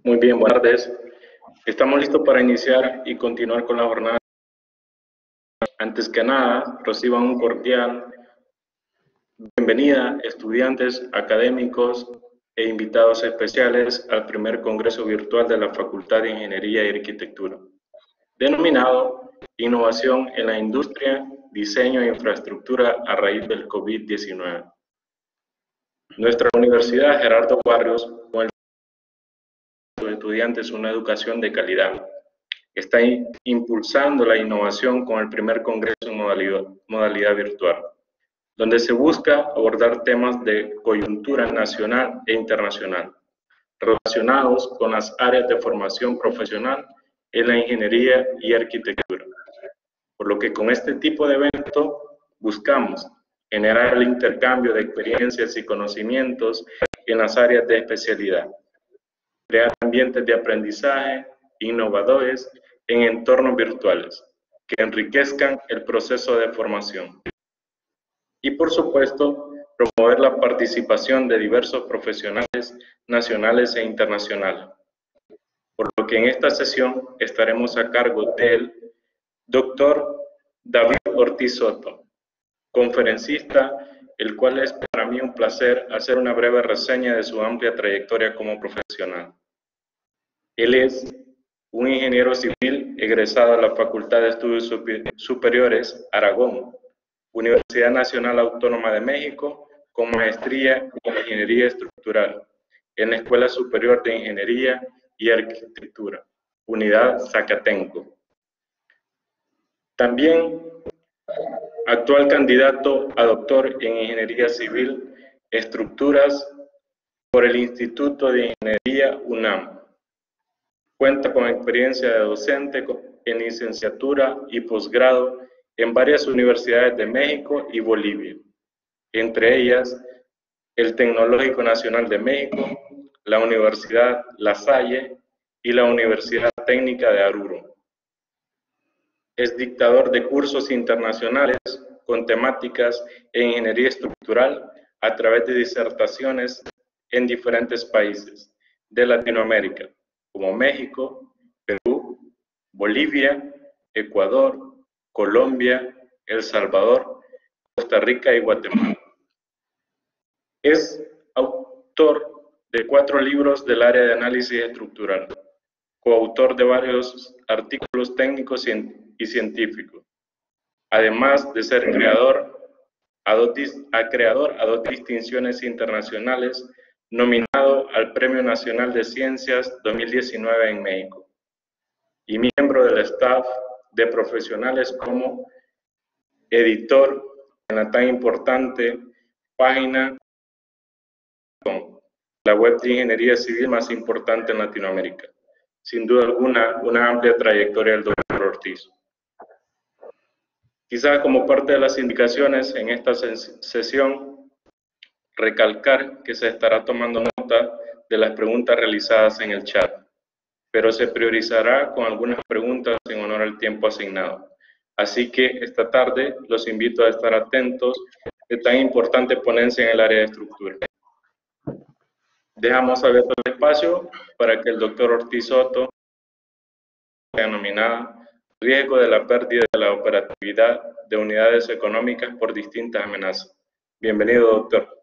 Muy bien, buenas tardes. Estamos listos para iniciar y continuar con la jornada. Antes que nada, reciban un cordial bienvenida, estudiantes, académicos e invitados especiales al primer Congreso Virtual de la Facultad de Ingeniería y Arquitectura, denominado Innovación en la Industria, Diseño e Infraestructura a raíz del COVID-19. Nuestra Universidad Gerardo Barrios, con sus estudiantes una educación de calidad, está impulsando la innovación con el primer congreso en modalidad virtual, donde se busca abordar temas de coyuntura nacional e internacional, relacionados con las áreas de formación profesional en la ingeniería y arquitectura. Por lo que con este tipo de evento buscamos generar el intercambio de experiencias y conocimientos en las áreas de especialidad, crear ambientes de aprendizaje innovadores en entornos virtuales que enriquezcan el proceso de formación. Y por supuesto, promover la participación de diversos profesionales nacionales e internacionales. Por lo que en esta sesión estaremos a cargo del Dr. David Ortiz Soto, conferencista, el cual es para mí un placer hacer una breve reseña de su amplia trayectoria como profesional. Él es un ingeniero civil egresado de la Facultad de Estudios Superiores Aragón, Universidad Nacional Autónoma de México, con maestría en Ingeniería Estructural, en la Escuela Superior de Ingeniería y Arquitectura, Unidad Zacatenco. También actual candidato a doctor en Ingeniería Civil, Estructuras por el Instituto de Ingeniería UNAM. Cuenta con experiencia de docente en licenciatura y posgrado en varias universidades de México y Bolivia, entre ellas el Tecnológico Nacional de México, la Universidad La Salle y la Universidad Técnica de Oruro. Es dictador de cursos internacionales con temáticas en ingeniería estructural a través de disertaciones en diferentes países de Latinoamérica, como México, Perú, Bolivia, Ecuador, Colombia, El Salvador, Costa Rica y Guatemala. Es autor de 4 libros del área de análisis estructural, coautor de varios artículos técnicos y científicos, además de ser creador a dos distinciones internacionales, nominado al Premio Nacional de Ciencias 2019 en México, y miembro del staff de profesionales como editor en la tan importante página, la web de ingeniería civil más importante en Latinoamérica. Sin duda alguna, una amplia trayectoria del doctor Ortiz. Quizás como parte de las indicaciones en esta sesión, recalcar que se estará tomando nota de las preguntas realizadas en el chat, pero se priorizará con algunas preguntas en honor al tiempo asignado. Así que esta tarde los invito a estar atentos de tan importante ponencia en el área de estructura. Dejamos abierto el espacio para que el doctor Ortiz Soto, denominada Riesgo de la pérdida de la operatividad de unidades económicas por distintas amenazas. Bienvenido, doctor.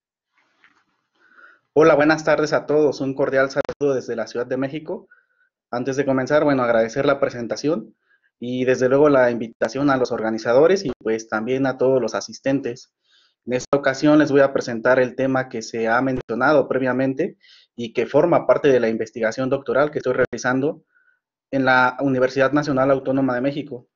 Hola, buenas tardes a todos. Un cordial saludo desde la Ciudad de México. Antes de comenzar, bueno, agradecer la presentación y desde luego la invitación a los organizadores y pues también a todos los asistentes. En esta ocasión les voy a presentar el tema que se ha mencionado previamente y que forma parte de la investigación doctoral que estoy realizando en la Universidad Nacional Autónoma de México.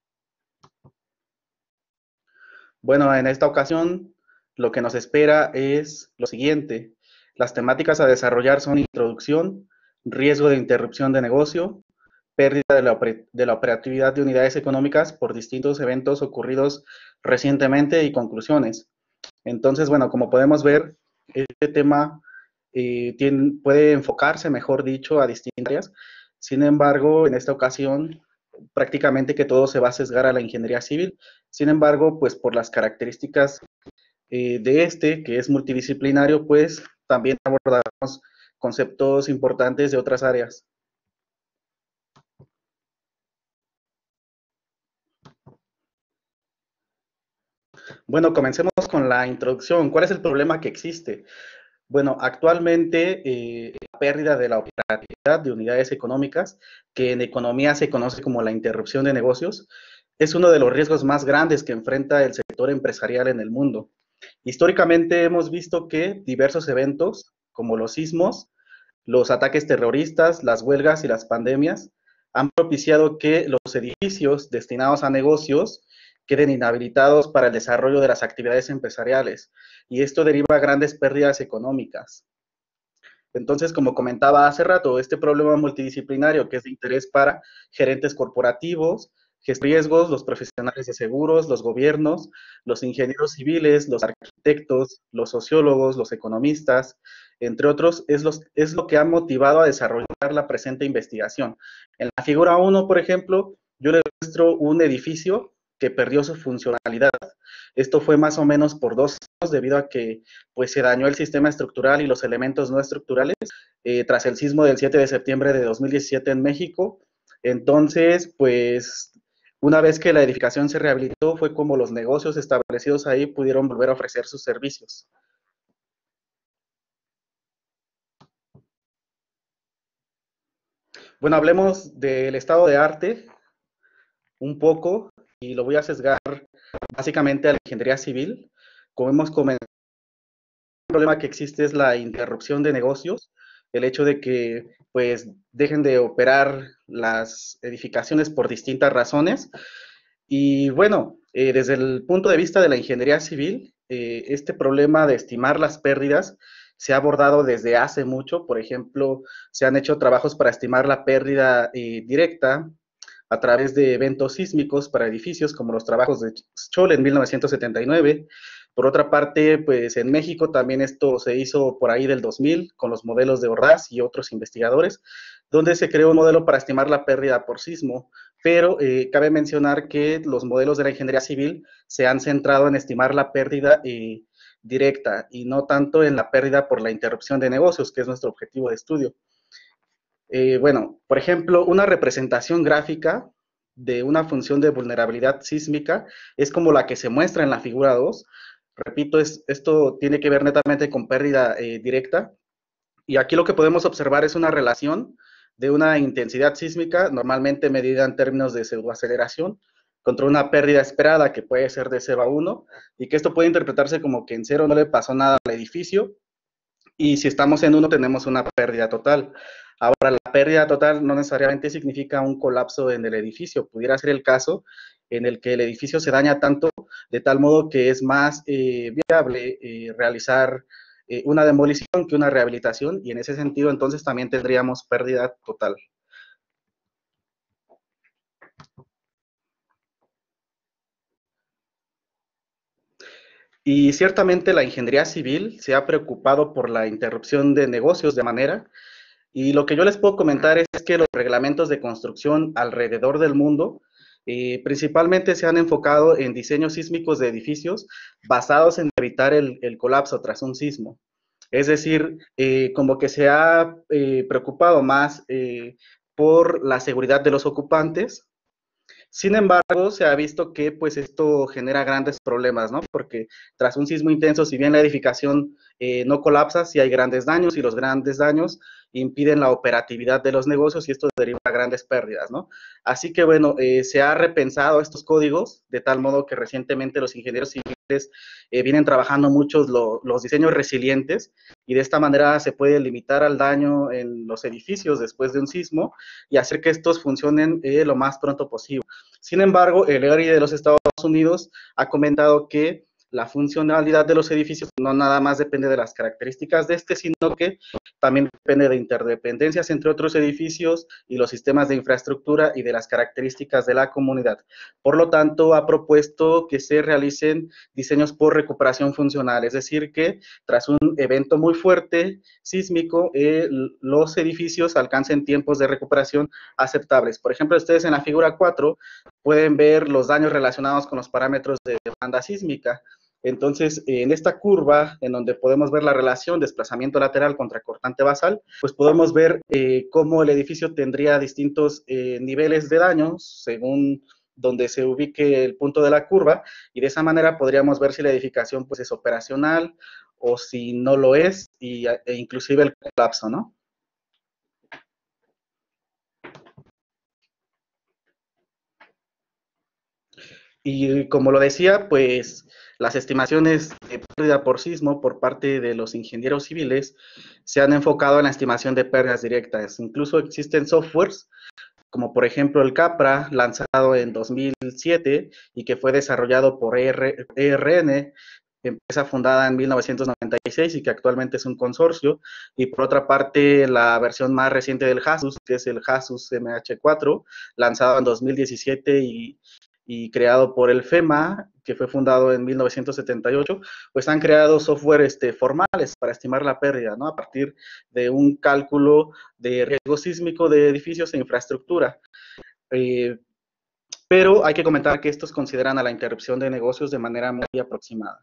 Bueno, en esta ocasión lo que nos espera es lo siguiente. Las temáticas a desarrollar son introducción, riesgo de interrupción de negocio, pérdida de la operatividad de unidades económicas por distintos eventos ocurridos recientemente y conclusiones. Entonces, bueno, como podemos ver, este tema puede enfocarse, mejor dicho, a distintas áreas. Sin embargo, en esta ocasión, prácticamente que todo se va a sesgar a la ingeniería civil. Sin embargo, pues por las características de que es multidisciplinario, pues también abordaremos conceptos importantes de otras áreas. Bueno, comencemos con la introducción. ¿Cuál es el problema que existe? Bueno, actualmente la pérdida de la operatividad de unidades económicas, que en economía se conoce como la interrupción de negocios, es uno de los riesgos más grandes que enfrenta el sector empresarial en el mundo. Históricamente hemos visto que diversos eventos, como los sismos, los ataques terroristas, las huelgas y las pandemias, han propiciado que los edificios destinados a negocios queden inhabilitados para el desarrollo de las actividades empresariales, y esto deriva a grandes pérdidas económicas. Entonces, como comentaba hace rato, este problema multidisciplinario que es de interés para gerentes corporativos, riesgos, los profesionales de seguros, los gobiernos, los ingenieros civiles, los arquitectos, los sociólogos, los economistas, entre otros, es lo que ha motivado a desarrollar la presente investigación. En la figura 1, por ejemplo, yo les muestro un edificio que perdió su funcionalidad. Esto fue más o menos por 2 años debido a que pues, se dañó el sistema estructural y los elementos no estructurales tras el sismo del 7 de septiembre de 2017 en México. Entonces, pues una vez que la edificación se rehabilitó, fue como los negocios establecidos ahí pudieron volver a ofrecer sus servicios. Bueno, hablemos del estado de arte un poco y lo voy a sesgar básicamente a la ingeniería civil. Como hemos comentado, el problema que existe es la interrupción de negocios, el hecho de que pues dejen de operar las edificaciones por distintas razones. Y bueno, desde el punto de vista de la ingeniería civil, este problema de estimar las pérdidas se ha abordado desde hace mucho. Por ejemplo, se han hecho trabajos para estimar la pérdida directa a través de eventos sísmicos para edificios, como los trabajos de Scholl en 1979. Por otra parte, pues en México también esto se hizo por ahí del 2000 con los modelos de Ordaz y otros investigadores, donde se creó un modelo para estimar la pérdida por sismo, pero cabe mencionar que los modelos de la ingeniería civil se han centrado en estimar la pérdida directa y no tanto en la pérdida por la interrupción de negocios, que es nuestro objetivo de estudio. Bueno, por ejemplo, una representación gráfica de una función de vulnerabilidad sísmica es como la que se muestra en la figura 2. Repito, esto tiene que ver netamente con pérdida directa. Y aquí lo que podemos observar es una relación de una intensidad sísmica, normalmente medida en términos de pseudoaceleración, contra una pérdida esperada que puede ser de 0 a 1, y que esto puede interpretarse como que en 0 no le pasó nada al edificio, y si estamos en 1 tenemos una pérdida total. Ahora, la pérdida total no necesariamente significa un colapso en el edificio. Pudiera ser el caso en el que el edificio se daña tanto, de tal modo que es más viable realizar una demolición que una rehabilitación, y en ese sentido entonces también tendríamos pérdida total. Y ciertamente la ingeniería civil se ha preocupado por la interrupción de negocios de manera. Y lo que yo les puedo comentar es que los reglamentos de construcción alrededor del mundo principalmente se han enfocado en diseños sísmicos de edificios basados en evitar el colapso tras un sismo. Es decir, como que se ha preocupado más por la seguridad de los ocupantes. Sin embargo, se ha visto que pues esto genera grandes problemas, ¿no? Porque tras un sismo intenso, si bien la edificación no colapsa, sí hay grandes daños, y los grandes daños impiden la operatividad de los negocios, y esto deriva a grandes pérdidas, ¿no? Así que bueno, se ha repensado estos códigos de tal modo que recientemente los ingenieros civiles vienen trabajando mucho los diseños resilientes, y de esta manera se puede limitar al daño en los edificios después de un sismo y hacer que estos funcionen lo más pronto posible. Sin embargo, el ERI de los Estados Unidos ha comentado que la funcionalidad de los edificios no nada más depende de las características de este, sino que también depende de interdependencias entre otros edificios y los sistemas de infraestructura y de las características de la comunidad. Por lo tanto, ha propuesto que se realicen diseños por recuperación funcional, es decir, que tras un evento muy fuerte sísmico, los edificios alcancen tiempos de recuperación aceptables. Por ejemplo, ustedes en la figura 4 pueden ver los daños relacionados con los parámetros de demanda sísmica. Entonces, en esta curva, en donde podemos ver la relación desplazamiento lateral contra cortante basal, pues podemos ver cómo el edificio tendría distintos niveles de daños según donde se ubique el punto de la curva, y de esa manera podríamos ver si la edificación pues, es operacional o si no lo es, e inclusive el colapso, ¿no? Y como lo decía, pues las estimaciones de pérdida por sismo por parte de los ingenieros civiles se han enfocado en la estimación de pérdidas directas. Incluso existen softwares como por ejemplo el CAPRA, lanzado en 2007 y que fue desarrollado por ERN, empresa fundada en 1996 y que actualmente es un consorcio, y por otra parte la versión más reciente del JASUS, que es el JASUS MH4, lanzado en 2017 y creado por el FEMA, que fue fundado en 1978, pues han creado software formales para estimar la pérdida, ¿no? A partir de un cálculo de riesgo sísmico de edificios e infraestructura. Pero hay que comentar que estos consideran a la interrupción de negocios de manera muy aproximada.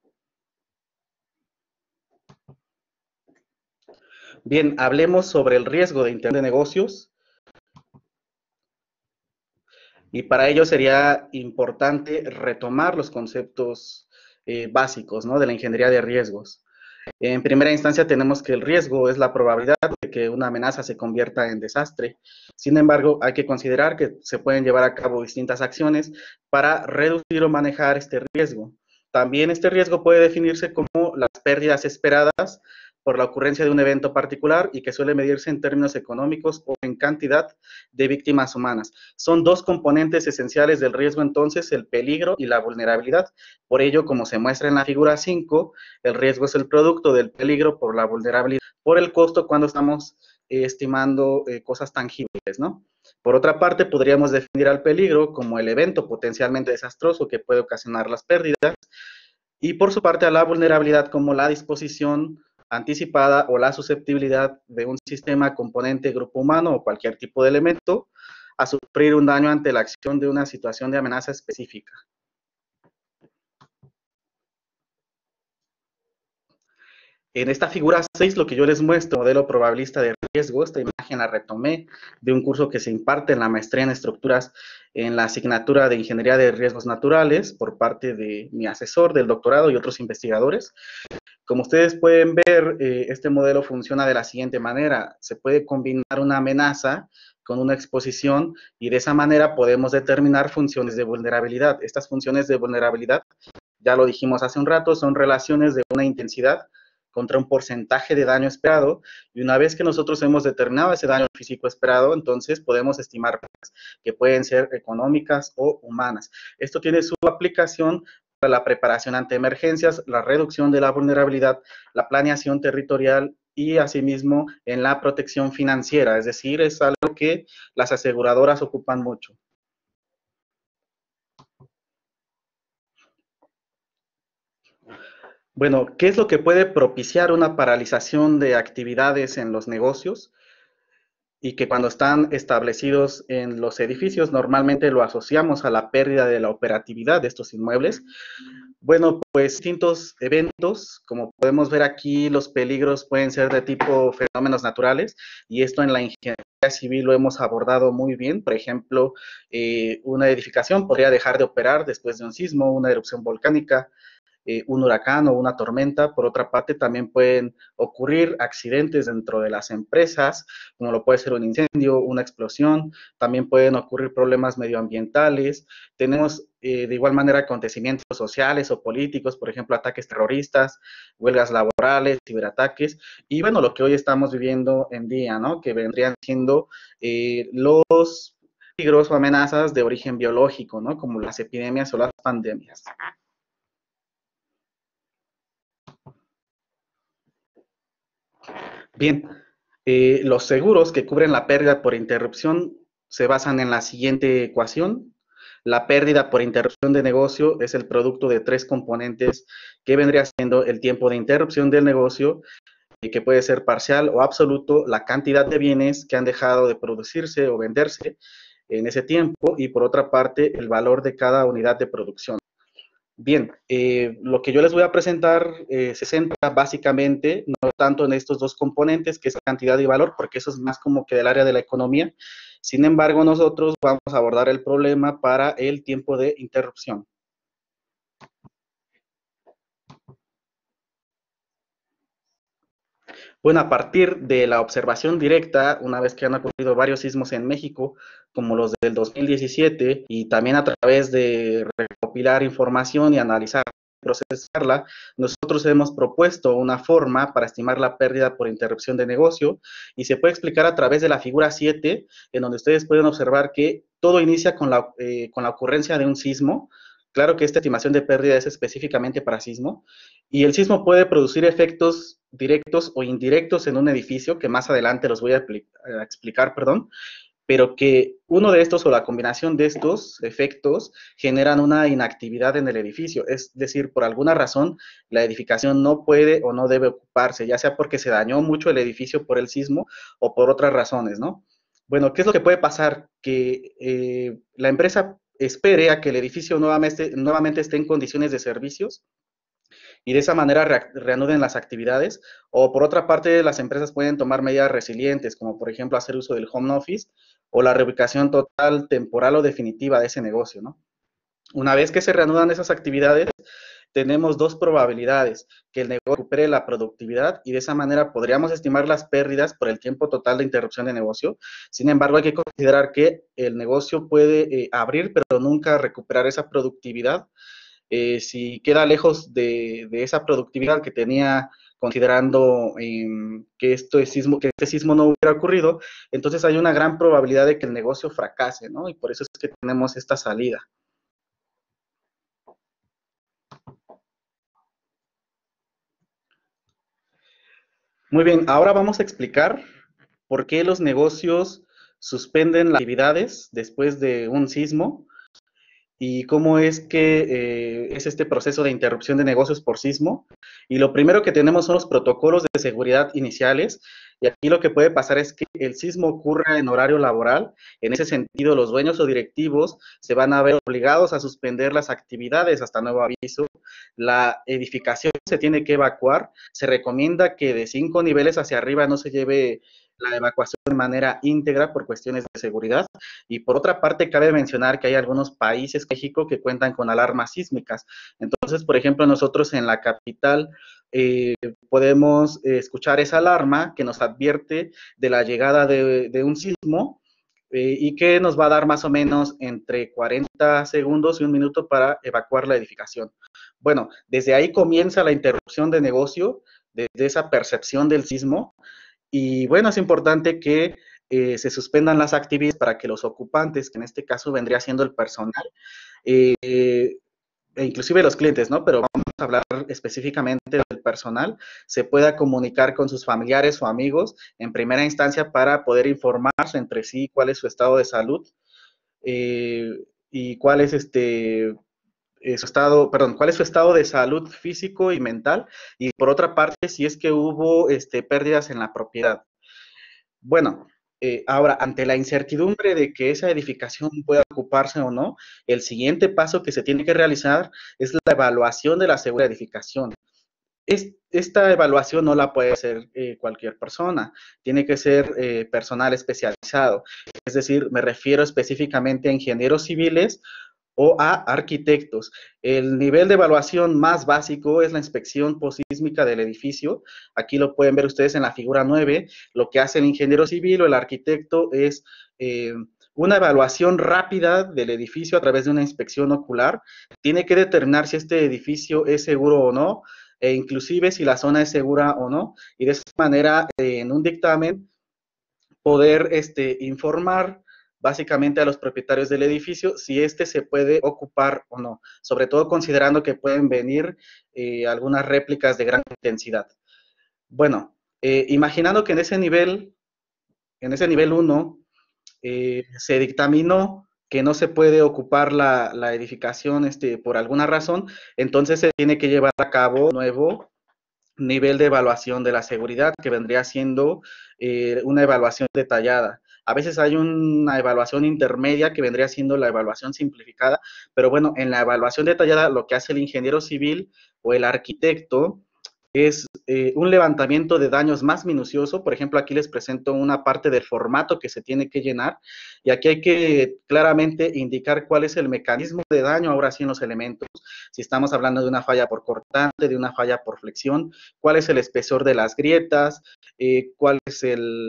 Bien, hablemos sobre el riesgo de interrupción de negocios. Y para ello sería importante retomar los conceptos básicos, ¿no?, de la ingeniería de riesgos. En primera instancia tenemos que el riesgo es la probabilidad de que una amenaza se convierta en desastre. Sin embargo, hay que considerar que se pueden llevar a cabo distintas acciones para reducir o manejar este riesgo. También este riesgo puede definirse como las pérdidas esperadas por la ocurrencia de un evento particular y que suele medirse en términos económicos o en cantidad de víctimas humanas. Son dos componentes esenciales del riesgo entonces, el peligro y la vulnerabilidad. Por ello, como se muestra en la figura 5, el riesgo es el producto del peligro por la vulnerabilidad, por el costo cuando estamos estimando cosas tangibles, ¿no? Por otra parte, podríamos definir al peligro como el evento potencialmente desastroso que puede ocasionar las pérdidas, y por su parte a la vulnerabilidad como la disposición anticipada o la susceptibilidad de un sistema, componente, grupo humano o cualquier tipo de elemento a sufrir un daño ante la acción de una situación de amenaza específica. En esta figura 6, lo que yo les muestro, modelo probabilista de riesgo, esta imagen la retomé de un curso que se imparte en la maestría en estructuras en la asignatura de Ingeniería de Riesgos Naturales por parte de mi asesor del doctorado y otros investigadores. Como ustedes pueden ver, este modelo funciona de la siguiente manera. Se puede combinar una amenaza con una exposición y de esa manera podemos determinar funciones de vulnerabilidad. Estas funciones de vulnerabilidad, ya lo dijimos hace un rato, son relaciones de una intensidad contra un porcentaje de daño esperado, y una vez que nosotros hemos determinado ese daño físico esperado, entonces podemos estimar que pueden ser económicas o humanas. Esto tiene su aplicación para la preparación ante emergencias, la reducción de la vulnerabilidad, la planeación territorial y asimismo en la protección financiera, es decir, es algo que las aseguradoras ocupan mucho. Bueno, ¿qué es lo que puede propiciar una paralización de actividades en los negocios? Y que cuando están establecidos en los edificios normalmente lo asociamos a la pérdida de la operatividad de estos inmuebles. Bueno, pues distintos eventos, como podemos ver aquí, los peligros pueden ser de tipo fenómenos naturales, y esto en la ingeniería civil lo hemos abordado muy bien. Por ejemplo, una edificación podría dejar de operar después de un sismo, una erupción volcánica, un huracán o una tormenta. Por otra parte, también pueden ocurrir accidentes dentro de las empresas, como lo puede ser un incendio, una explosión. También pueden ocurrir problemas medioambientales. Tenemos de igual manera acontecimientos sociales o políticos, por ejemplo, ataques terroristas, huelgas laborales, ciberataques, y bueno, lo que hoy estamos viviendo en día, ¿no?, que vendrían siendo los peligros o amenazas de origen biológico, ¿no?, como las epidemias o las pandemias. Bien, los seguros que cubren la pérdida por interrupción se basan en la siguiente ecuación. La pérdida por interrupción de negocio es el producto de tres componentes que vendría siendo el tiempo de interrupción del negocio, que puede ser parcial o absoluto, la cantidad de bienes que han dejado de producirse o venderse en ese tiempo, y por otra parte, el valor de cada unidad de producción. Bien, lo que yo les voy a presentar se centra básicamente, no tanto en estos dos componentes, que es cantidad y valor, porque eso es más como que del área de la economía. Sin embargo, nosotros vamos a abordar el problema para el tiempo de interrupción. Bueno, a partir de la observación directa, una vez que han ocurrido varios sismos en México, como los del 2017, y también a través de recopilar información y analizar, procesarla, nosotros hemos propuesto una forma para estimar la pérdida por interrupción de negocio, y se puede explicar a través de la figura 7, en donde ustedes pueden observar que todo inicia con la ocurrencia de un sismo. Claro que esta estimación de pérdida es específicamente para sismo, y el sismo puede producir efectos directos o indirectos en un edificio, que más adelante los voy a explicar, perdón, pero que uno de estos o la combinación de estos efectos generan una inactividad en el edificio, es decir, por alguna razón la edificación no puede o no debe ocuparse, ya sea porque se dañó mucho el edificio por el sismo o por otras razones, ¿no? Bueno, ¿qué es lo que puede pasar? Que la empresa espere a que el edificio nuevamente esté en condiciones de servicios y de esa manera reanuden las actividades. O por otra parte, las empresas pueden tomar medidas resilientes, como por ejemplo hacer uso del home office o la reubicación total, temporal o definitiva de ese negocio, ¿no? Una vez que se reanudan esas actividades, tenemos dos probabilidades: que el negocio recupere la productividad, y de esa manera podríamos estimar las pérdidas por el tiempo total de interrupción de negocio. Sin embargo, hay que considerar que el negocio puede abrir, pero nunca recuperar esa productividad. Si queda lejos de esa productividad que tenía, considerando que este sismo no hubiera ocurrido, entonces hay una gran probabilidad de que el negocio fracase, ¿no? Y por eso es que tenemos esta salida. Muy bien, ahora vamos a explicar por qué los negocios suspenden las actividades después de un sismo, y cómo es que es este proceso de interrupción de negocios por sismo. Y lo primero que tenemos son los protocolos de seguridad iniciales, y aquí lo que puede pasar es que el sismo ocurra en horario laboral. En ese sentido, los dueños o directivos se van a ver obligados a suspender las actividades hasta nuevo aviso. La edificación se tiene que evacuar. Se recomienda que de 5 niveles hacia arriba no se lleve la evacuación de manera íntegra por cuestiones de seguridad. Y por otra parte, cabe mencionar que hay algunos países, México, que cuentan con alarmas sísmicas. Entonces, por ejemplo, nosotros en la capital podemos escuchar esa alarma que nos advierte de la llegada de un sismo, y que nos va a dar más o menos entre 40 segundos y un minuto para evacuar la edificación. Bueno, desde ahí comienza la interrupción de negocio, desde esa percepción del sismo. Y bueno, es importante que se suspendan las actividades para que los ocupantes, que en este caso vendría siendo el personal, e inclusive los clientes, ¿no? Pero vamos a hablar específicamente del personal, se pueda comunicar con sus familiares o amigos en primera instancia para poder informarse entre sí cuál es su estado de salud, eh, y cuál es cuál es su estado de salud físico y mental, y por otra parte, si es que hubo pérdidas en la propiedad. Bueno, ahora, ante la incertidumbre de que esa edificación pueda ocuparse o no, el siguiente paso que se tiene que realizar es la evaluación de la segura edificación. Esta evaluación no la puede hacer cualquier persona, tiene que ser personal especializado. Es decir, me refiero específicamente a ingenieros civiles o a arquitectos. El nivel de evaluación más básico es la inspección posísmica del edificio. Aquí lo pueden ver ustedes en la figura 9. Lo que hace el ingeniero civil o el arquitecto es una evaluación rápida del edificio a través de una inspección ocular. Tiene que determinar si este edificio es seguro o no, e inclusive si la zona es segura o no, y de esa manera, en un dictamen, poder informar básicamente a los propietarios del edificio si se puede ocupar o no, sobre todo considerando que pueden venir algunas réplicas de gran intensidad. Bueno, imaginando que en ese nivel 1, se dictaminó que no se puede ocupar la edificación por alguna razón, entonces se tiene que llevar a cabo un nuevo nivel de evaluación de la seguridad, que vendría siendo una evaluación detallada. A veces hay una evaluación intermedia que vendría siendo la evaluación simplificada, pero bueno, en la evaluación detallada lo que hace el ingeniero civil o el arquitecto es un levantamiento de daños más minucioso. Por ejemplo, aquí les presento una parte del formato que se tiene que llenar y aquí hay que claramente indicar cuál es el mecanismo de daño ahora sí en los elementos. Si estamos hablando de una falla por cortante, de una falla por flexión, cuál es el espesor de las grietas, cuál es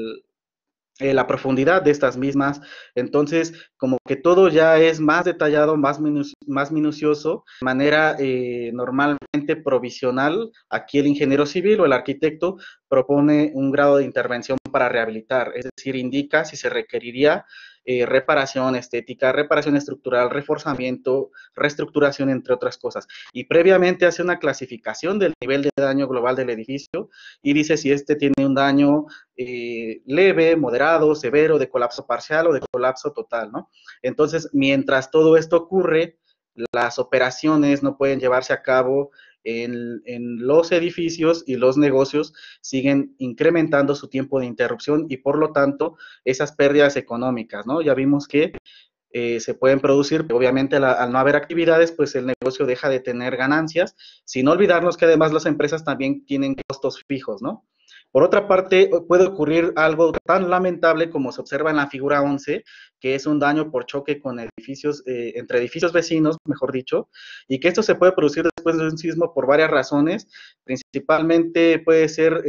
la profundidad de estas mismas. Entonces, como que todo ya es más detallado, más minucioso, de manera normalmente provisional. Aquí el ingeniero civil o el arquitecto propone un grado de intervención para rehabilitar, es decir, indica si se requeriría reparación estética, reparación estructural, reforzamiento, reestructuración, entre otras cosas. Y previamente hace una clasificación del nivel de daño global del edificio y dice si este tiene un daño leve, moderado, severo, de colapso parcial o de colapso total, ¿no? Entonces, mientras todo esto ocurre, las operaciones no pueden llevarse a cabo en los edificios y los negocios siguen incrementando su tiempo de interrupción y por lo tanto esas pérdidas económicas, ¿no? Ya vimos que se pueden producir, obviamente al no haber actividades, pues el negocio deja de tener ganancias, sin olvidarnos que además las empresas también tienen costos fijos, ¿no? Por otra parte, puede ocurrir algo tan lamentable como se observa en la figura 11, que es un daño por choque con edificios, entre edificios vecinos, mejor dicho, y que esto se puede producir después de un sismo por varias razones. Principalmente puede ser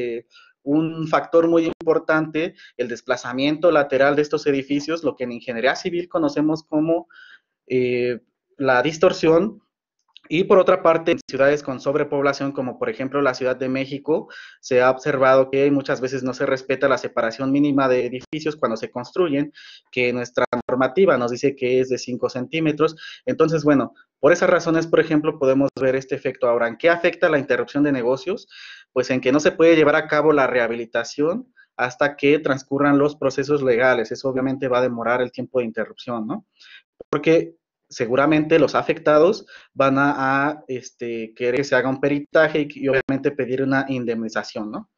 un factor muy importante el desplazamiento lateral de estos edificios, lo que en ingeniería civil conocemos como eh, la distorsión. Y por otra parte, en ciudades con sobrepoblación, como por ejemplo la Ciudad de México, se ha observado que muchas veces no se respeta la separación mínima de edificios cuando se construyen, que nuestra normativa nos dice que es de 5 centímetros. Entonces, bueno, por esas razones, por ejemplo, podemos ver este efecto. Ahora, ¿en qué afecta la interrupción de negocios? Pues en que no se puede llevar a cabo la rehabilitación hasta que transcurran los procesos legales. Eso obviamente va a demorar el tiempo de interrupción, ¿no? Porque seguramente los afectados van querer que se haga un peritaje y obviamente pedir una indemnización, ¿no?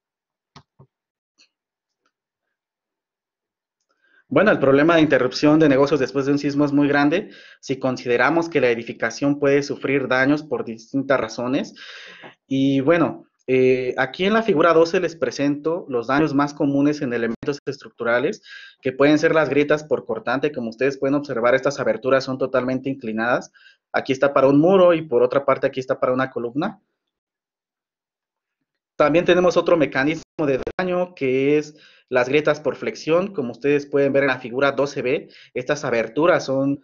Bueno, el problema de interrupción de negocios después de un sismo es muy grande si consideramos que la edificación puede sufrir daños por distintas razones. Y bueno, aquí en la figura 12 les presento los daños más comunes en elementos estructurales, que pueden ser las grietas por cortante. Como ustedes pueden observar, estas aberturas son totalmente inclinadas. Aquí está para un muro y por otra parte aquí está para una columna. También tenemos otro mecanismo de daño que es las grietas por flexión. Como ustedes pueden ver en la figura 12B, estas aberturas son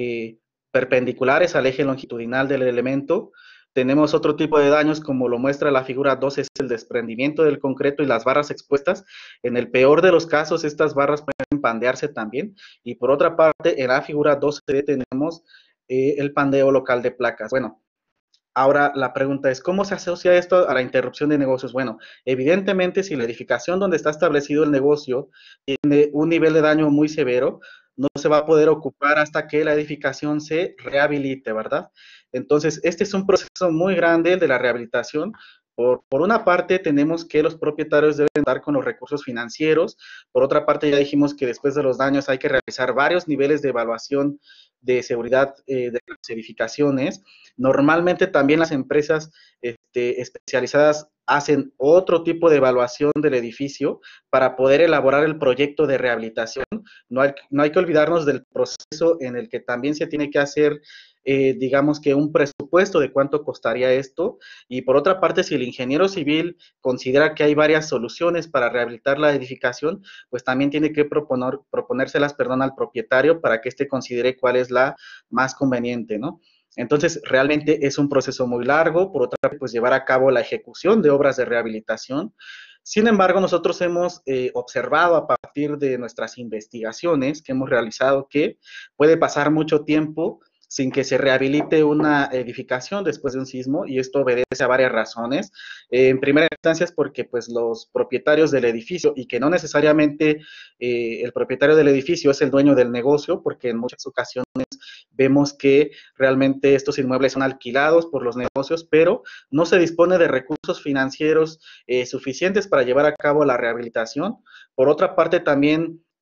perpendiculares al eje longitudinal del elemento. Tenemos otro tipo de daños como lo muestra la figura 12, es el desprendimiento del concreto y las barras expuestas. En el peor de los casos, estas barras pueden pandearse también. Y por otra parte, en la figura 12D tenemos el pandeo local de placas. Bueno, ahora la pregunta es, ¿cómo se asocia esto a la interrupción de negocios? Bueno, evidentemente si la edificación donde está establecido el negocio tiene un nivel de daño muy severo, no se va a poder ocupar hasta que la edificación se rehabilite, ¿verdad? Entonces, este es un proceso muy grande, el de la rehabilitación. Por una parte, tenemos que los propietarios deben dar con los recursos financieros. Por otra parte, ya dijimos que después de los daños hay que realizar varios niveles de evaluación de seguridad de las edificaciones. Normalmente también las empresas especializadas hacen otro tipo de evaluación del edificio para poder elaborar el proyecto de rehabilitación. No hay que olvidarnos del proceso en el que también se tiene que hacer, digamos que un presupuesto de cuánto costaría esto. Y por otra parte, si el ingeniero civil considera que hay varias soluciones para rehabilitar la edificación, pues también tiene que proponérselas, perdón, al propietario para que éste considere cuál es la más conveniente, ¿no? Entonces, realmente es un proceso muy largo, por otra parte, pues llevar a cabo la ejecución de obras de rehabilitación. Sin embargo, nosotros hemos observado a partir de nuestras investigaciones que hemos realizado que puede pasar mucho tiempo sin que se rehabilite una edificación después de un sismo, y esto obedece a varias razones. En primera instancia es porque pues los propietarios del edificio, y que no necesariamente el propietario del edificio es el dueño del negocio, porque en muchas ocasiones vemos que realmente estos inmuebles son alquilados por los negocios, pero no se dispone de recursos financieros suficientes para llevar a cabo la rehabilitación. Por otra parte, también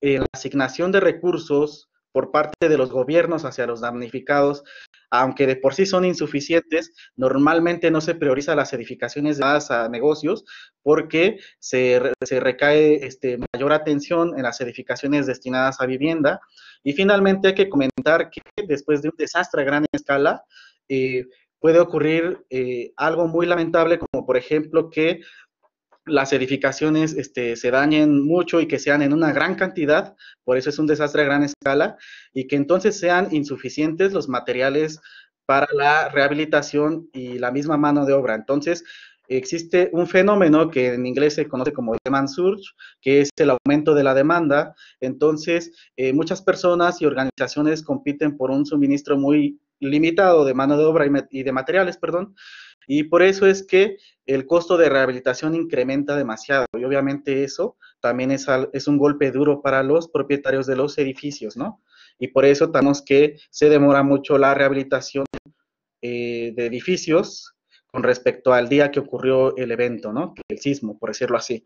la asignación de recursos por parte de los gobiernos hacia los damnificados, aunque de por sí son insuficientes, normalmente no se prioriza las edificaciones dadas a negocios porque se recae mayor atención en las edificaciones destinadas a vivienda. Y finalmente hay que comentar que después de un desastre a gran escala, puede ocurrir algo muy lamentable, como por ejemplo que las edificaciones se dañen mucho y que sean en una gran cantidad, por eso es un desastre a gran escala, y que entonces sean insuficientes los materiales para la rehabilitación y la misma mano de obra. Entonces, existe un fenómeno que en inglés se conoce como demand surge, que es el aumento de la demanda. Entonces, muchas personas y organizaciones compiten por un suministro muy limitado de mano de obra y de materiales, perdón, y por eso es que el costo de rehabilitación incrementa demasiado y obviamente eso también es un golpe duro para los propietarios de los edificios, ¿no? Y por eso tenemos que se demora mucho la rehabilitación de edificios con respecto al día que ocurrió el evento, ¿no? El sismo, por decirlo así.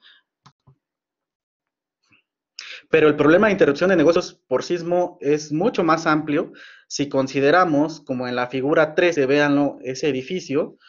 Pero el problema de interrupción de negocios por sismo es mucho más amplio si consideramos, como en la figura 13, véanlo, ese edificio,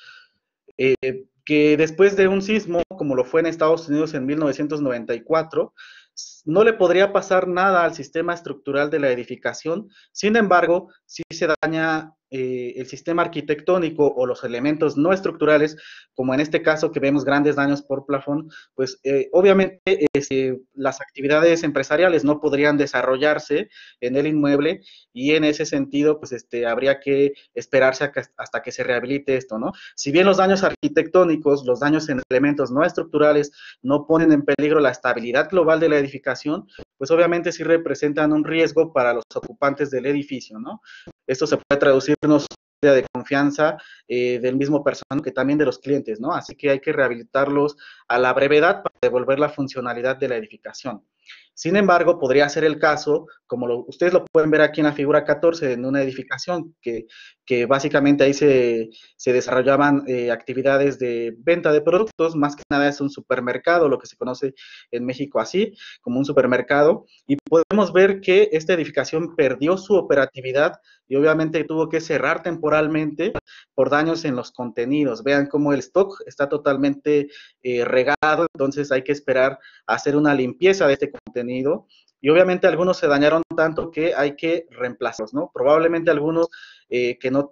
que después de un sismo, como lo fue en Estados Unidos en 1994, no le podría pasar nada al sistema estructural de la edificación. Sin embargo, si se daña el sistema arquitectónico o los elementos no estructurales, como en este caso que vemos grandes daños por plafón, pues obviamente las actividades empresariales no podrían desarrollarse en el inmueble y en ese sentido, pues habría que esperarse hasta que se rehabilite esto, ¿no? Si bien los daños arquitectónicos, los daños en elementos no estructurales no ponen en peligro la estabilidad global de la edificación, pues obviamente sí representan un riesgo para los ocupantes del edificio, ¿no? Esto se puede traducir en una pérdida de confianza del mismo personal que también de los clientes, ¿no? Así que hay que rehabilitarlos a la brevedad para devolver la funcionalidad de la edificación. Sin embargo, podría ser el caso, como ustedes lo pueden ver aquí en la figura 14, en una edificación que básicamente ahí se desarrollaban actividades de venta de productos, más que nada es un supermercado, lo que se conoce en México así, como un supermercado, y podemos ver que esta edificación perdió su operatividad y obviamente tuvo que cerrar temporalmente por daños en los contenidos. Vean cómo el stock está totalmente regado, entonces hay que esperar a hacer una limpieza de este contenido y obviamente algunos se dañaron tanto que hay que reemplazarlos, ¿no? Probablemente algunos que no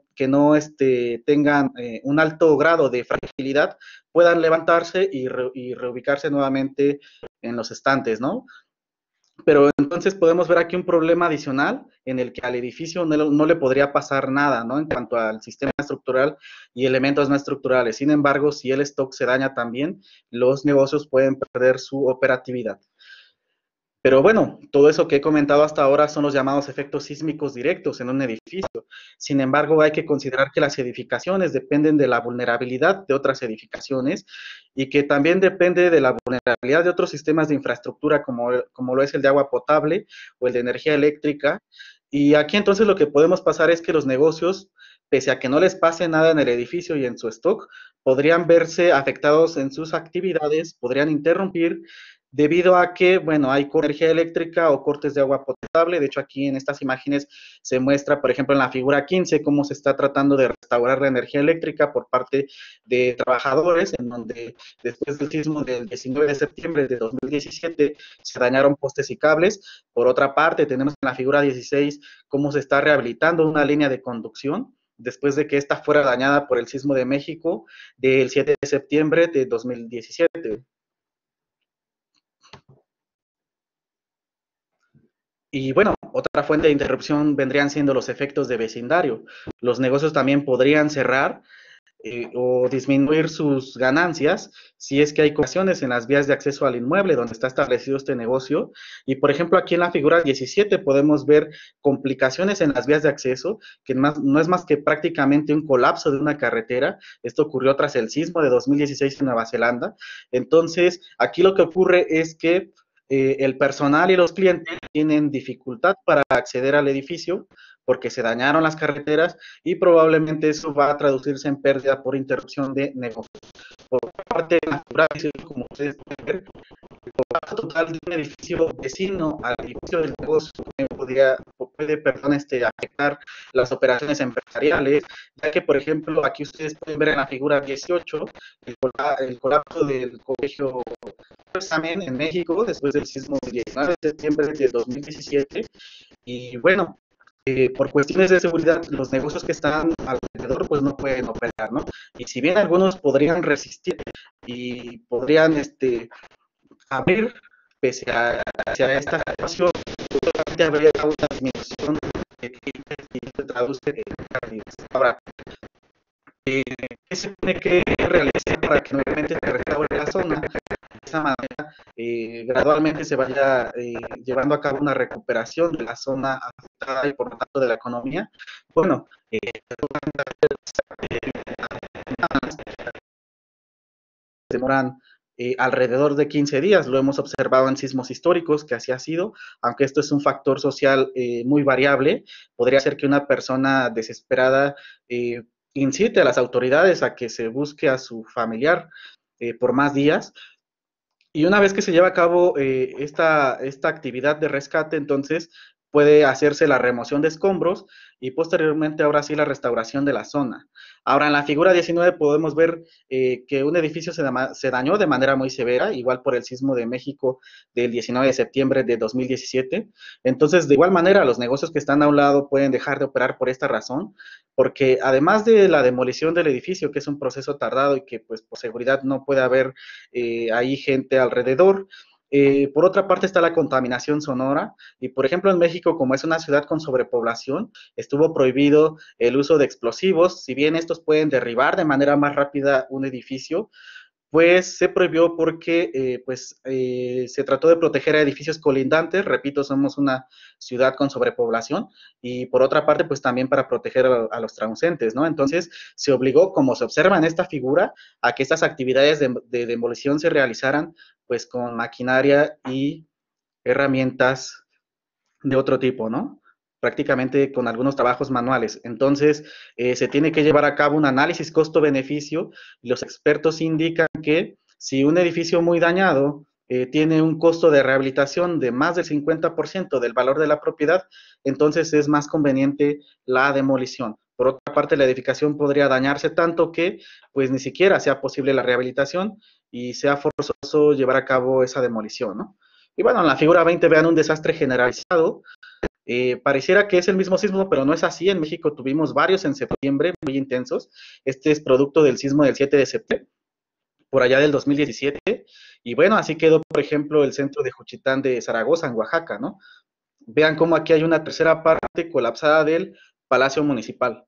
tengan un alto grado de fragilidad puedan levantarse y reubicarse nuevamente en los estantes, ¿no? Pero entonces podemos ver aquí un problema adicional en el que al edificio no le podría pasar nada, ¿no? En cuanto al sistema estructural y elementos no estructurales. Sin embargo, si el stock se daña también, los negocios pueden perder su operatividad. Pero bueno, todo eso que he comentado hasta ahora son los llamados efectos sísmicos directos en un edificio. Sin embargo, hay que considerar que las edificaciones dependen de la vulnerabilidad de otras edificaciones y que también depende de la vulnerabilidad de otros sistemas de infraestructura como lo es el de agua potable o el de energía eléctrica. Y aquí entonces lo que podemos pasar es que los negocios, pese a que no les pase nada en el edificio y en su stock, podrían verse afectados en sus actividades, podrían interrumpir debido a que, bueno, hay energía eléctrica o cortes de agua potable. De hecho, aquí en estas imágenes se muestra, por ejemplo, en la figura 15, cómo se está tratando de restaurar la energía eléctrica por parte de trabajadores, en donde después del sismo del 19 de septiembre de 2017 se dañaron postes y cables. Por otra parte, tenemos en la figura 16 cómo se está rehabilitando una línea de conducción después de que esta fuera dañada por el sismo de México del 7 de septiembre de 2017. Y bueno, otra fuente de interrupción vendrían siendo los efectos de vecindario. Los negocios también podrían cerrar o disminuir sus ganancias si es que hay colisiones en las vías de acceso al inmueble donde está establecido este negocio. Y por ejemplo, aquí en la figura 17 podemos ver complicaciones en las vías de acceso, que no es más que prácticamente un colapso de una carretera. Esto ocurrió tras el sismo de 2016 en Nueva Zelanda. Entonces, aquí lo que ocurre es que el personal y los clientes tienen dificultad para acceder al edificio porque se dañaron las carreteras y probablemente eso va a traducirse en pérdida por interrupción de negocios. Por parte de natural, como ustedes pueden ver, el colapso total de un edificio vecino al edificio del negocio puede afectar las operaciones empresariales, ya que, por ejemplo, aquí ustedes pueden ver en la figura 18 el colapso del colegio examen en México después del sismo del 19 de septiembre de 2017. Y bueno, por cuestiones de seguridad, los negocios que están alrededor pues no pueden operar, ¿no? Y si bien algunos podrían resistir y podrían abrir pese a esta situación, seguramente habría una disminución de clientes y se traduce en pérdidas. Ahora, ¿qué se tiene que realizar para que nuevamente se restaure la zona? De esa manera, gradualmente se vaya llevando a cabo una recuperación de la zona afectada y por lo tanto de la economía. Bueno, demoran alrededor de 15 días, lo hemos observado en sismos históricos que así ha sido, aunque esto es un factor social muy variable, podría ser que una persona desesperada incite a las autoridades a que se busque a su familiar por más días. Y una vez que se lleva a cabo esta actividad de rescate, entonces puede hacerse la remoción de escombros y posteriormente ahora sí la restauración de la zona. Ahora en la figura 19 podemos ver que un edificio se dañó de manera muy severa, igual por el sismo de México del 19 de septiembre de 2017. Entonces, de igual manera, los negocios que están a un lado pueden dejar de operar por esta razón, porque además de la demolición del edificio, que es un proceso tardado y que pues por seguridad no puede haber ahí gente alrededor. Por otra parte está la contaminación sonora y por ejemplo en México, como es una ciudad con sobrepoblación, estuvo prohibido el uso de explosivos. Si bien estos pueden derribar de manera más rápida un edificio, pues se prohibió porque se trató de proteger a edificios colindantes. Repito, somos una ciudad con sobrepoblación y por otra parte pues también para proteger a los transeúntes, ¿no? Entonces se obligó, como se observa en esta figura, a que estas actividades de demolición se realizaran pues con maquinaria y herramientas de otro tipo, ¿no? Prácticamente con algunos trabajos manuales. Entonces, se tiene que llevar a cabo un análisis costo-beneficio y los expertos indican que si un edificio muy dañado tiene un costo de rehabilitación de más del 50% del valor de la propiedad, entonces es más conveniente la demolición. Por otra parte, la edificación podría dañarse tanto que pues ni siquiera sea posible la rehabilitación y sea forzoso llevar a cabo esa demolición, ¿no? Y bueno, en la figura 20 vean un desastre generalizado. Pareciera que es el mismo sismo, pero no es así. En México tuvimos varios en septiembre, muy intensos. Este es producto del sismo del 7 de septiembre, por allá del 2017. Y bueno, así quedó, por ejemplo, el centro de Juchitán de Zaragoza, en Oaxaca, ¿no? Vean cómo aquí hay una tercera parte colapsada del Palacio Municipal.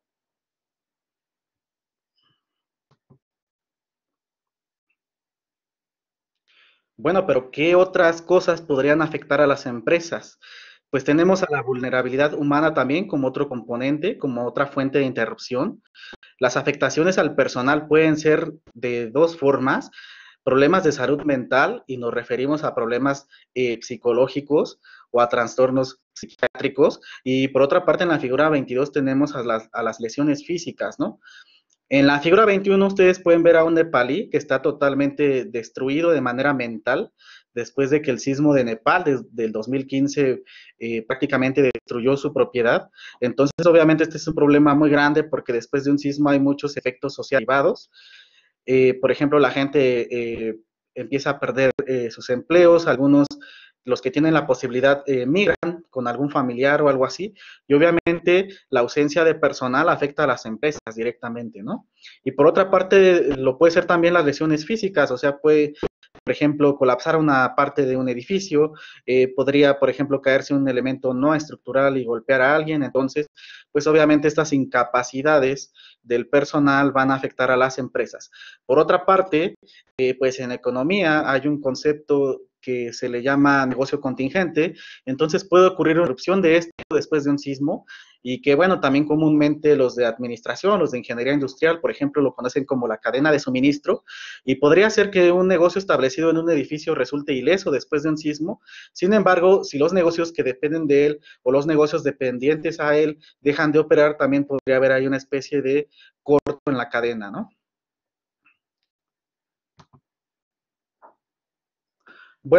Bueno, pero ¿qué otras cosas podrían afectar a las empresas? Pues tenemos a la vulnerabilidad humana también como otro componente, como otra fuente de interrupción. Las afectaciones al personal pueden ser de dos formas: problemas de salud mental, y nos referimos a problemas psicológicos o a trastornos psiquiátricos, y por otra parte en la figura 22 tenemos a las lesiones físicas, ¿no? En la figura 21 ustedes pueden ver a un nepalí que está totalmente destruido de manera mental después de que el sismo de Nepal del 2015 prácticamente destruyó su propiedad. Entonces, obviamente, este es un problema muy grande porque después de un sismo hay muchos efectos socializados. Por ejemplo, la gente empieza a perder sus empleos, algunos, los que tienen la posibilidad, migran con algún familiar o algo así, y obviamente la ausencia de personal afecta a las empresas directamente, ¿no? Y por otra parte, lo puede ser también las lesiones físicas, o sea, puede, por ejemplo, colapsar una parte de un edificio, podría, por ejemplo, caerse un elemento no estructural y golpear a alguien. Entonces, pues obviamente estas incapacidades del personal van a afectar a las empresas. Por otra parte, pues en economía hay un concepto que se le llama negocio contingente. Entonces puede ocurrir una erupción de esto después de un sismo, y que bueno, también comúnmente los de administración, los de ingeniería industrial, por ejemplo, lo conocen como la cadena de suministro, y podría ser que un negocio establecido en un edificio resulte ileso después de un sismo. Sin embargo, si los negocios que dependen de él o los negocios dependientes a él dejan de operar, también podría haber ahí una especie de corto en la cadena, ¿no? Bueno,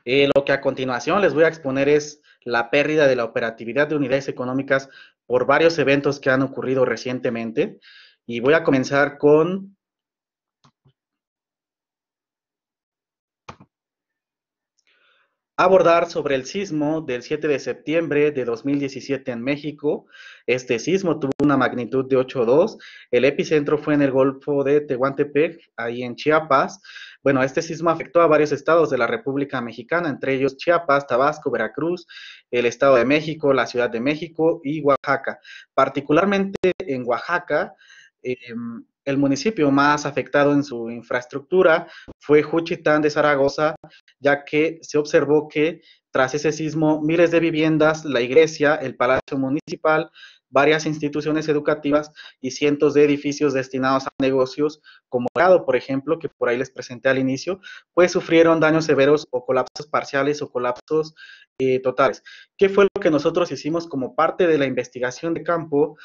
Lo que a continuación les voy a exponer es la pérdida de la operatividad de unidades económicas por varios eventos que han ocurrido recientemente. Y voy a comenzar con abordar sobre el sismo del 7 de septiembre de 2017 en México. Este sismo tuvo una magnitud de 8.2. El epicentro fue en el Golfo de Tehuantepec, ahí en Chiapas. Bueno, este sismo afectó a varios estados de la República Mexicana, entre ellos Chiapas, Tabasco, Veracruz, el Estado de México, la Ciudad de México y Oaxaca. Particularmente en Oaxaca, eh, el municipio más afectado en su infraestructura fue Juchitán de Zaragoza, ya que se observó que tras ese sismo miles de viviendas, la iglesia, el palacio municipal, varias instituciones educativas y cientos de edificios destinados a negocios, como el por ejemplo, que por ahí les presenté al inicio, pues sufrieron daños severos o colapsos parciales o colapsos totales. ¿Qué fue lo que nosotros hicimos como parte de la investigación de campo?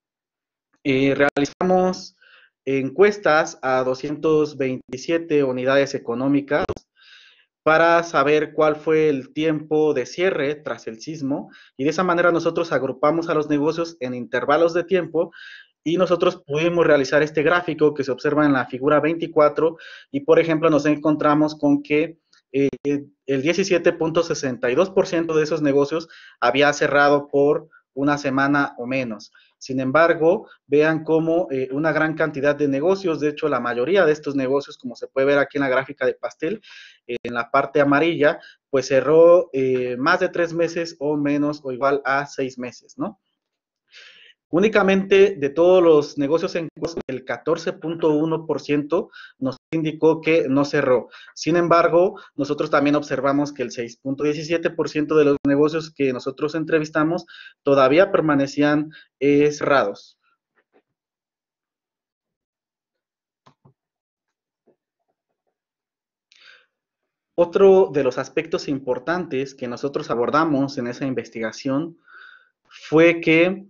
Realizamos encuestas a 227 unidades económicas para saber cuál fue el tiempo de cierre tras el sismo, y de esa manera nosotros agrupamos a los negocios en intervalos de tiempo y nosotros pudimos realizar este gráfico que se observa en la figura 24 y, por ejemplo, nos encontramos con que el 17.62% de esos negocios había cerrado por una semana o menos. Sin embargo, vean cómo una gran cantidad de negocios, de hecho la mayoría de estos negocios, como se puede ver aquí en la gráfica de pastel, en la parte amarilla, pues cerró más de 3 meses o menos o igual a 6 meses, ¿no? Únicamente de todos los negocios en curso, el 14.1% nos indicó que no cerró. Sin embargo, nosotros también observamos que el 6.17% de los negocios que nosotros entrevistamos todavía permanecían cerrados. Otro de los aspectos importantes que nosotros abordamos en esa investigación fue que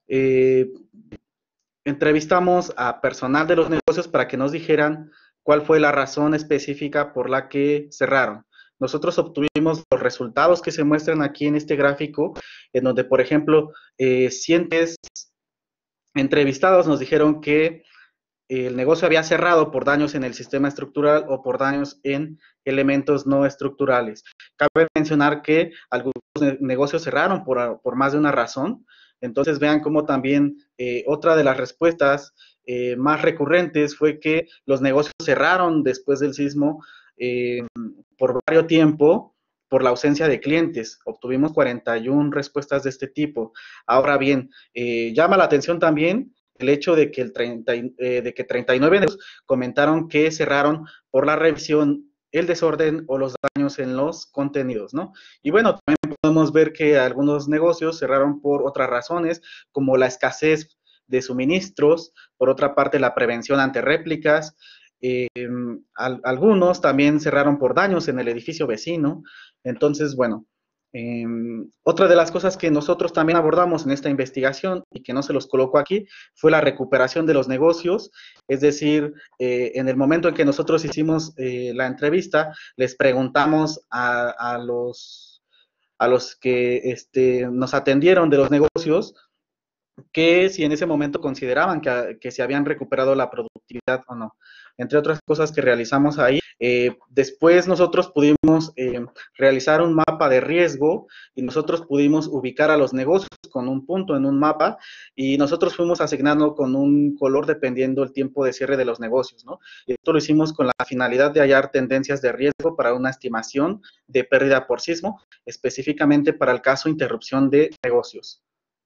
entrevistamos a personal de los negocios para que nos dijeran cuál fue la razón específica por la que cerraron. Nosotros obtuvimos los resultados que se muestran aquí en este gráfico, en donde, por ejemplo, 100 entrevistados nos dijeron que el negocio había cerrado por daños en el sistema estructural o por daños en elementos no estructurales. Cabe mencionar que algunos negocios cerraron por más de una razón. Entonces vean cómo también otra de las respuestas más recurrentes fue que los negocios cerraron después del sismo por varios tiempo por la ausencia de clientes. Obtuvimos 41 respuestas de este tipo. Ahora bien, llama la atención también el hecho de que, de que 39 negocios comentaron que cerraron por la revisión, el desorden o los daños en los contenidos, ¿no? Y bueno, también podemos ver que algunos negocios cerraron por otras razones, como la escasez de suministros, por otra parte la prevención ante réplicas, algunos también cerraron por daños en el edificio vecino. Entonces, bueno, otra de las cosas que nosotros también abordamos en esta investigación y que no se los coloco aquí fue la recuperación de los negocios, es decir, en el momento en que nosotros hicimos la entrevista, les preguntamos a los que nos atendieron de los negocios que si en ese momento consideraban que se habían recuperado la productividad o no. Entre otras cosas que realizamos ahí, después nosotros pudimos realizar un mapa de riesgo y nosotros pudimos ubicar a los negocios con un punto en un mapa y nosotros fuimos asignando con un color dependiendo el tiempo de cierre de los negocios, ¿no? Y esto lo hicimos con la finalidad de hallar tendencias de riesgo para una estimación de pérdida por sismo, específicamente para el caso interrupción de negocios.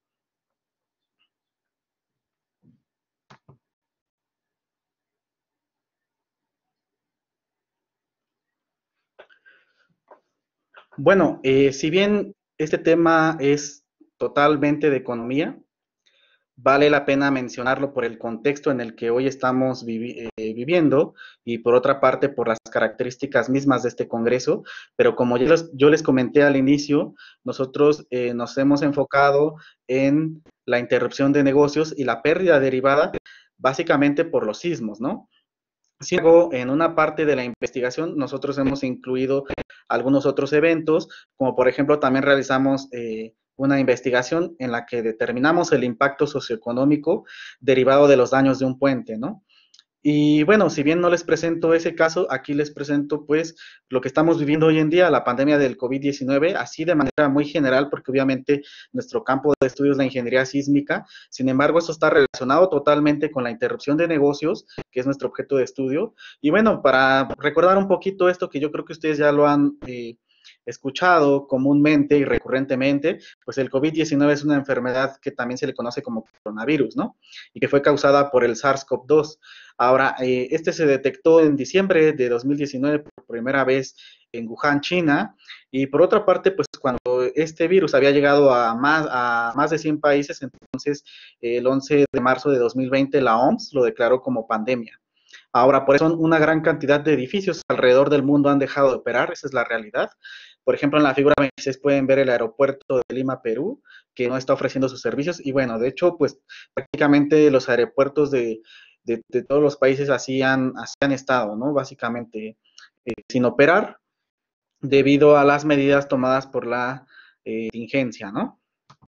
Bueno, si bien este tema es totalmente de economía, vale la pena mencionarlo por el contexto en el que hoy estamos viviendo y por otra parte por las características mismas de este Congreso, pero como yo les comenté al inicio, nosotros nos hemos enfocado en la interrupción de negocios y la pérdida derivada básicamente por los sismos, ¿no? Sin embargo, en una parte de la investigación nosotros hemos incluido algunos otros eventos, como por ejemplo también realizamos una investigación en la que determinamos el impacto socioeconómico derivado de los daños de un puente, ¿no? Y bueno, si bien no les presento ese caso, aquí les presento pues lo que estamos viviendo hoy en día, la pandemia del COVID-19, así de manera muy general, porque obviamente nuestro campo de estudio es la ingeniería sísmica. Sin embargo, eso está relacionado totalmente con la interrupción de negocios, que es nuestro objeto de estudio. Y bueno, para recordar un poquito esto, que yo creo que ustedes ya lo han escuchado comúnmente y recurrentemente, pues el COVID-19 es una enfermedad que también se le conoce como coronavirus, ¿no? Y que fue causada por el SARS-CoV-2. Ahora, este se detectó en diciembre de 2019 por primera vez en Wuhan, China, y por otra parte, pues cuando este virus había llegado a más de 100 países, entonces el 11 de marzo de 2020 la OMS lo declaró como pandemia. Ahora, por eso una gran cantidad de edificios alrededor del mundo han dejado de operar, esa es la realidad. Por ejemplo, en la figura 26 pueden ver el aeropuerto de Lima, Perú, que no está ofreciendo sus servicios. Y bueno, de hecho, pues prácticamente los aeropuertos de todos los países así han estado, ¿no? Básicamente sin operar debido a las medidas tomadas por la contingencia, ¿no?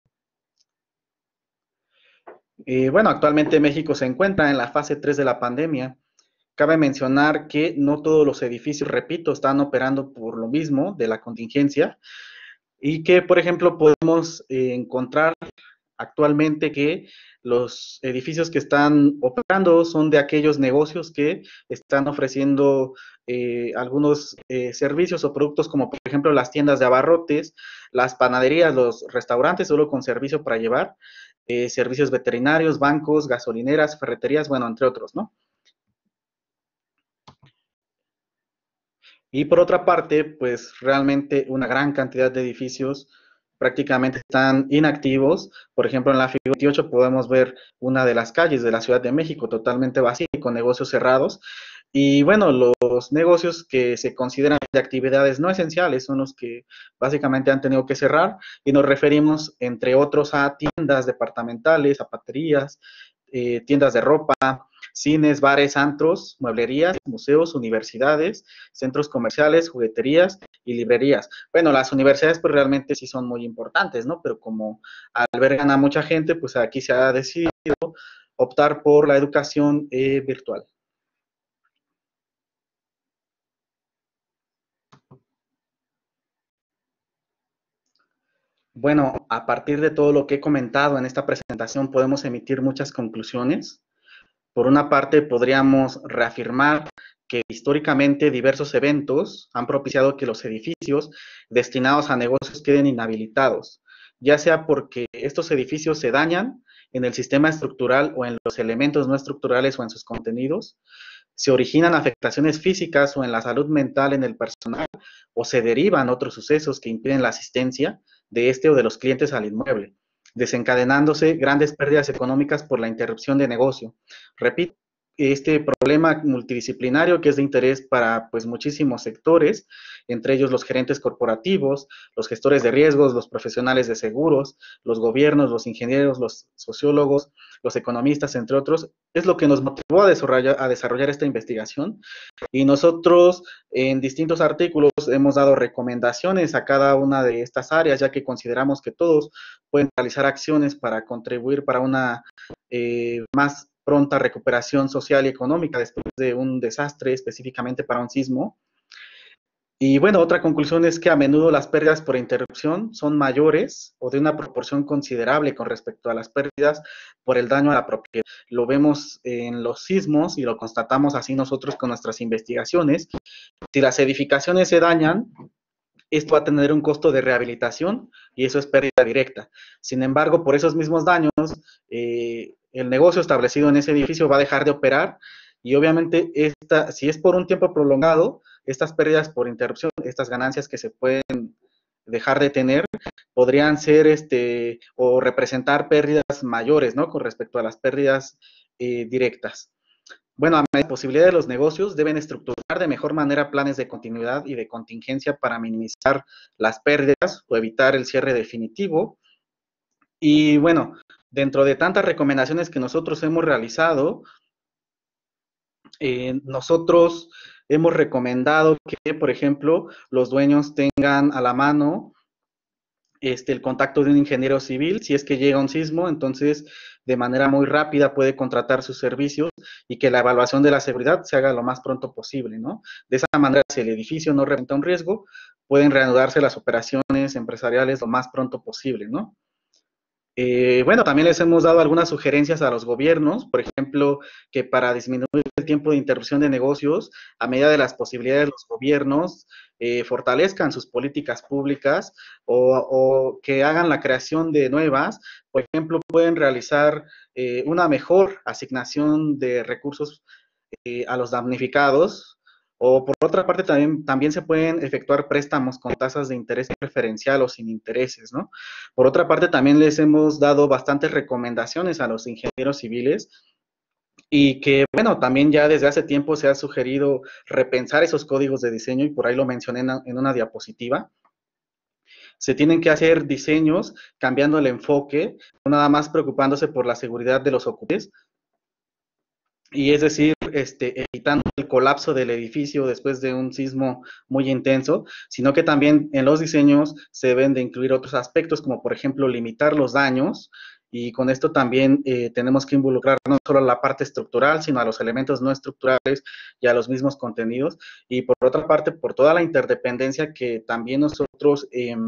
Bueno, actualmente México se encuentra en la fase 3 de la pandemia. Cabe mencionar que no todos los edificios, repito, están operando por lo mismo de la contingencia y que, por ejemplo, podemos encontrar actualmente que los edificios que están operando son de aquellos negocios que están ofreciendo algunos servicios o productos como por ejemplo las tiendas de abarrotes, las panaderías, los restaurantes solo con servicio para llevar, servicios veterinarios, bancos, gasolineras, ferreterías, bueno, entre otros, ¿no? Y por otra parte, pues realmente una gran cantidad de edificios prácticamente están inactivos. Por ejemplo, en la figura 28 podemos ver una de las calles de la Ciudad de México totalmente vacía y con negocios cerrados. Y bueno, los negocios que se consideran de actividades no esenciales son los que básicamente han tenido que cerrar y nos referimos, entre otros, a tiendas departamentales, zapaterías, tiendas de ropa, cines, bares, antros, mueblerías, museos, universidades, centros comerciales, jugueterías y librerías. Bueno, las universidades pues realmente sí son muy importantes, ¿no? Pero como albergan a mucha gente, pues aquí se ha decidido optar por la educación virtual. Bueno, a partir de todo lo que he comentado en esta presentación podemos emitir muchas conclusiones. Por una parte, podríamos reafirmar que históricamente diversos eventos han propiciado que los edificios destinados a negocios queden inhabilitados, ya sea porque estos edificios se dañan en el sistema estructural o en los elementos no estructurales o en sus contenidos, se originan afectaciones físicas o en la salud mental en el personal, o se derivan otros sucesos que impiden la asistencia de este o de los clientes al inmueble, desencadenándose grandes pérdidas económicas por la interrupción de negocio. Repito, este problema multidisciplinario que es de interés para pues muchísimos sectores, entre ellos los gerentes corporativos, los gestores de riesgos, los profesionales de seguros, los gobiernos, los ingenieros, los sociólogos, los economistas, entre otros, es lo que nos motivó a desarrollar esta investigación. Y nosotros en distintos artículos hemos dado recomendaciones a cada una de estas áreas, ya que consideramos que todos pueden realizar acciones para contribuir para una más pronta recuperación social y económica después de un desastre, específicamente para un sismo. Y bueno, otra conclusión es que a menudo las pérdidas por interrupción son mayores o de una proporción considerable con respecto a las pérdidas por el daño a la propiedad. Lo vemos en los sismos y lo constatamos así nosotros con nuestras investigaciones. Si las edificaciones se dañan, esto va a tener un costo de rehabilitación y eso es pérdida directa. Sin embargo, por esos mismos daños, el negocio establecido en ese edificio va a dejar de operar y obviamente si es por un tiempo prolongado, estas pérdidas por interrupción, estas ganancias que se pueden dejar de tener, podrían ser o representar pérdidas mayores, ¿no? Con respecto a las pérdidas directas. Bueno, a las posibilidades de los negocios deben estructurar de mejor manera planes de continuidad y de contingencia para minimizar las pérdidas o evitar el cierre definitivo. Y bueno, dentro de tantas recomendaciones que nosotros hemos realizado, Nosotros hemos recomendado que, por ejemplo, los dueños tengan a la mano el contacto de un ingeniero civil. Si es que llega un sismo, entonces de manera muy rápida puede contratar sus servicios y que la evaluación de la seguridad se haga lo más pronto posible, ¿no? De esa manera, si el edificio no representa un riesgo, pueden reanudarse las operaciones empresariales lo más pronto posible, ¿no? Bueno, también les hemos dado algunas sugerencias a los gobiernos, por ejemplo, que para disminuir el tiempo de interrupción de negocios, a medida de las posibilidades, los gobiernos fortalezcan sus políticas públicas o que hagan la creación de nuevas. Por ejemplo, pueden realizar una mejor asignación de recursos a los damnificados. O por otra parte, también se pueden efectuar préstamos con tasas de interés preferencial o sin intereses, ¿no? Por otra parte, también les hemos dado bastantes recomendaciones a los ingenieros civiles y que, bueno, también ya desde hace tiempo se ha sugerido repensar esos códigos de diseño y por ahí lo mencioné en una diapositiva. Se tienen que hacer diseños cambiando el enfoque, no nada más preocupándose por la seguridad de los ocupantes, y es decir, evitando el colapso del edificio después de un sismo muy intenso, sino que también en los diseños se deben de incluir otros aspectos, como por ejemplo limitar los daños, y con esto también tenemos que involucrar no solo a la parte estructural, sino a los elementos no estructurales y a los mismos contenidos, y por otra parte, por toda la interdependencia que también nosotros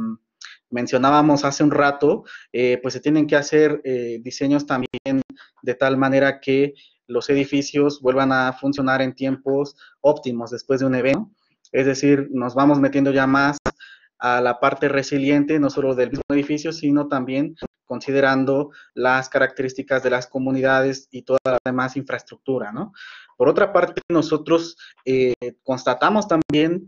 mencionábamos hace un rato, pues se tienen que hacer diseños también de tal manera que los edificios vuelvan a funcionar en tiempos óptimos después de un evento. Es decir, nos vamos metiendo ya más a la parte resiliente, no solo del mismo edificio, sino también considerando las características de las comunidades y toda la demás infraestructura, ¿no? Por otra parte, nosotros constatamos también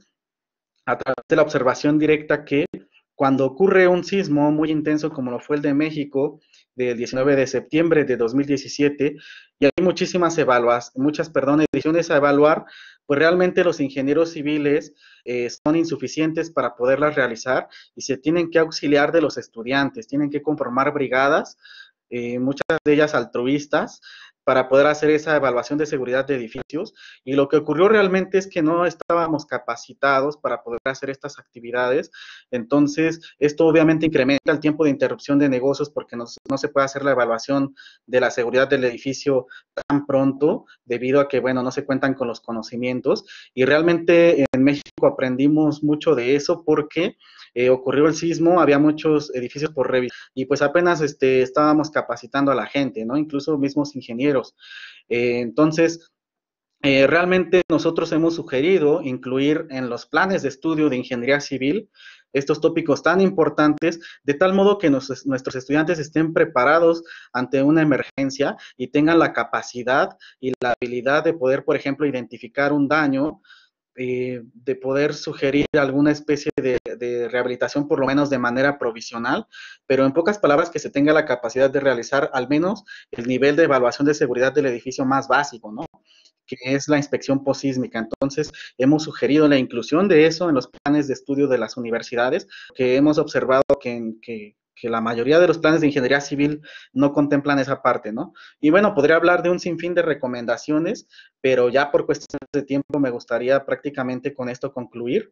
a través de la observación directa que cuando ocurre un sismo muy intenso como lo fue el de México del 19 de septiembre de 2017 y hay muchas ediciones a evaluar, pues realmente los ingenieros civiles son insuficientes para poderlas realizar y se tienen que auxiliar de los estudiantes, tienen que conformar brigadas, muchas de ellas altruistas, para poder hacer esa evaluación de seguridad de edificios. Y lo que ocurrió realmente es que no estábamos capacitados para poder hacer estas actividades. Entonces, esto obviamente incrementa el tiempo de interrupción de negocios porque no se puede hacer la evaluación de la seguridad del edificio tan pronto, debido a que, bueno, no se cuentan con los conocimientos. Y realmente en México aprendimos mucho de eso porque ocurrió el sismo, había muchos edificios por revisar y pues apenas estábamos capacitando a la gente, ¿no? Incluso mismos ingenieros. Entonces, realmente nosotros hemos sugerido incluir en los planes de estudio de ingeniería civil estos tópicos tan importantes, de tal modo que nuestros estudiantes estén preparados ante una emergencia y tengan la capacidad y la habilidad de poder, por ejemplo, identificar un daño, de poder sugerir alguna especie de rehabilitación, por lo menos de manera provisional, pero en pocas palabras que se tenga la capacidad de realizar al menos el nivel de evaluación de seguridad del edificio más básico, ¿no? Que es la inspección posísmica. Entonces, hemos sugerido la inclusión de eso en los planes de estudio de las universidades, que hemos observado que la mayoría de los planes de ingeniería civil no contemplan esa parte, ¿no? Y bueno, podría hablar de un sinfín de recomendaciones, pero ya por cuestiones de tiempo me gustaría prácticamente con esto concluir.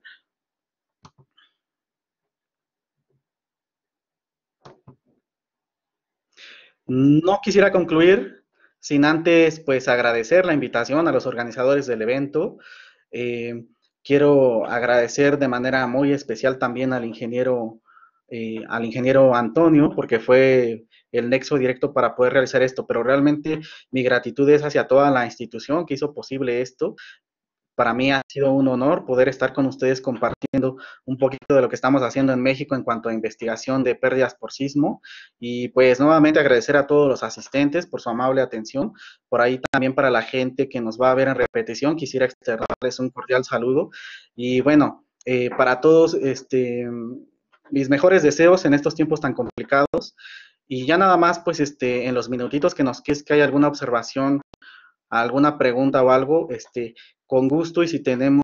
No quisiera concluir sin antes, pues, agradecer la invitación a los organizadores del evento. Eh, Quiero agradecer de manera muy especial también al ingeniero Antonio, porque fue el nexo directo para poder realizar esto, pero realmente mi gratitud es hacia toda la institución que hizo posible esto. Para mí ha sido un honor poder estar con ustedes compartiendo un poquito de lo que estamos haciendo en México en cuanto a investigación de pérdidas por sismo. Y pues nuevamente agradecer a todos los asistentes por su amable atención. Por ahí también para la gente que nos va a ver en repetición, quisiera externarles un cordial saludo. Y bueno, para todos, mis mejores deseos en estos tiempos tan complicados. Y ya nada más, pues en los minutitos que es que hay alguna observación, alguna pregunta o algo, con gusto, y si tenemos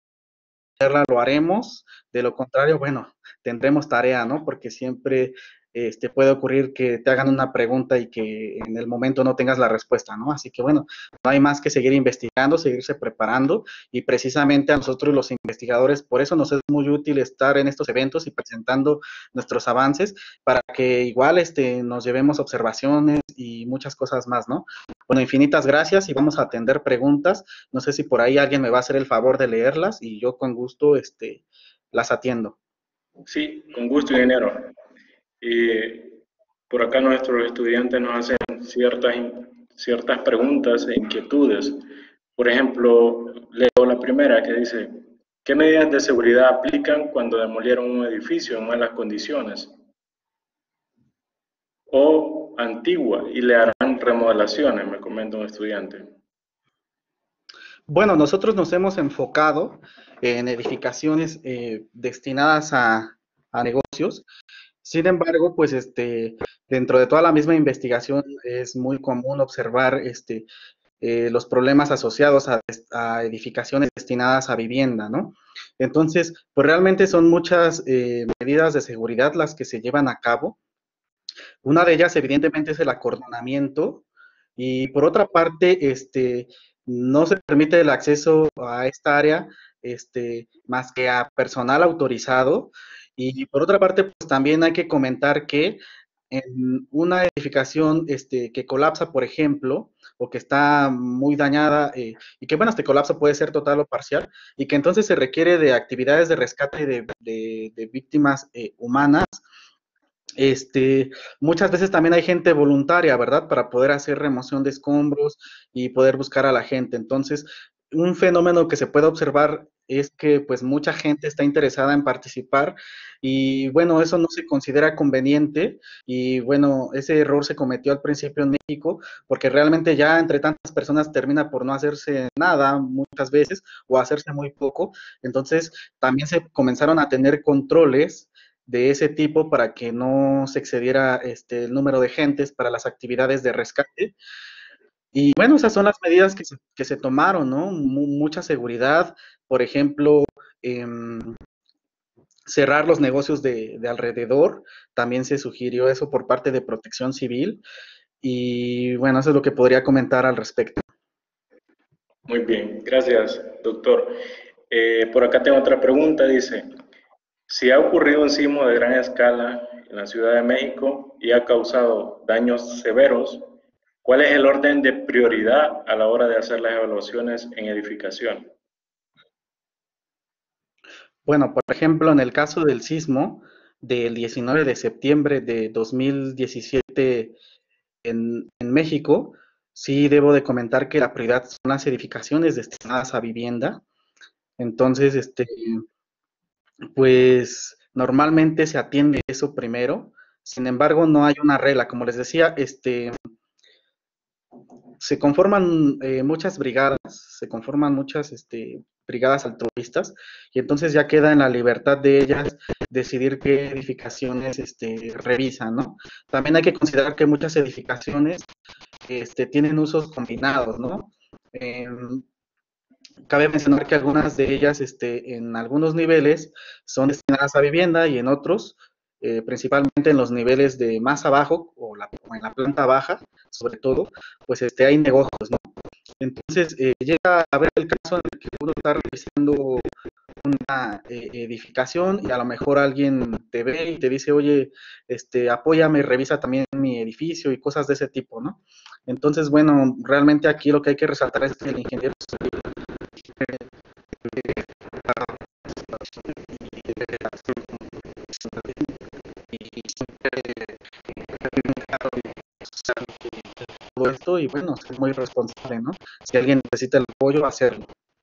lo haremos. De lo contrario, bueno, tendremos tarea, ¿no? Porque siempre puede ocurrir que te hagan una pregunta y que en el momento no tengas la respuesta, ¿no? Así que bueno, no hay más que seguir investigando, seguirse preparando y precisamente a nosotros los investigadores, por eso nos es muy útil estar en estos eventos y presentando nuestros avances para que igual nos llevemos observaciones y muchas cosas más, ¿no? Bueno, infinitas gracias y vamos a atender preguntas. No sé si por ahí alguien me va a hacer el favor de leerlas y yo con gusto las atiendo. Sí, con gusto, ingeniero. Por acá nuestros estudiantes nos hacen ciertas preguntas e inquietudes. Por ejemplo, leo la primera que dice, ¿qué medidas de seguridad aplican cuando demolieron un edificio en malas condiciones o antigua y le harán remodelaciones? Me comenta un estudiante. Bueno, nosotros nos hemos enfocado en edificaciones destinadas a negocios. Sin embargo, pues dentro de toda la misma investigación es muy común observar los problemas asociados a edificaciones destinadas a vivienda, ¿no? Entonces, pues realmente son muchas medidas de seguridad las que se llevan a cabo. Una de ellas, evidentemente, es el acordonamiento y por otra parte, no se permite el acceso a esta área más que a personal autorizado. Y por otra parte, pues también hay que comentar que en una edificación que colapsa, por ejemplo, o que está muy dañada, y que bueno, este colapso puede ser total o parcial, y que entonces se requiere de actividades de rescate de víctimas humanas, muchas veces también hay gente voluntaria, ¿verdad? Para poder hacer remoción de escombros y poder buscar a la gente. Entonces, un fenómeno que se puede observar es que pues mucha gente está interesada en participar y bueno, eso no se considera conveniente y bueno, ese error se cometió al principio en México porque realmente ya entre tantas personas termina por no hacerse nada muchas veces o hacerse muy poco. Entonces, también se comenzaron a tener controles de ese tipo para que no se excediera el número de gentes para las actividades de rescate. Y bueno, esas son las medidas que se tomaron, ¿no? Mucha seguridad, por ejemplo, eh, cerrar los negocios de alrededor, también se sugirió eso por parte de Protección Civil. Y bueno, eso es lo que podría comentar al respecto. Muy bien, gracias, doctor. Por acá tengo otra pregunta, dice, si ha ocurrido un sismo de gran escala en la Ciudad de México y ha causado daños severos, ¿cuál es el orden de prioridad a la hora de hacer las evaluaciones en edificación? Bueno, por ejemplo, en el caso del sismo del 19 de septiembre de 2017 en México, sí debo de comentar que la prioridad son las edificaciones destinadas a vivienda. Entonces, pues normalmente se atiende eso primero. Sin embargo, no hay una regla. Como les decía, se conforman muchas brigadas, se conforman muchas brigadas altruistas, y entonces ya queda en la libertad de ellas decidir qué edificaciones revisan, ¿no? También hay que considerar que muchas edificaciones tienen usos combinados, ¿no? Eh, Cabe mencionar que algunas de ellas, en algunos niveles, son destinadas a vivienda y en otros, principalmente en los niveles de más abajo o en la planta baja, sobre todo, pues hay negocios, ¿no? Entonces, llega a haber el caso en el que uno está revisando una edificación y a lo mejor alguien te ve y te dice, oye, apóyame, revisa también mi edificio y cosas de ese tipo, ¿no? Entonces, bueno, realmente aquí lo que hay que resaltar es que el ingeniero todo esto y bueno, es muy responsable, ¿no? Si alguien necesita el apoyo, hacerlo.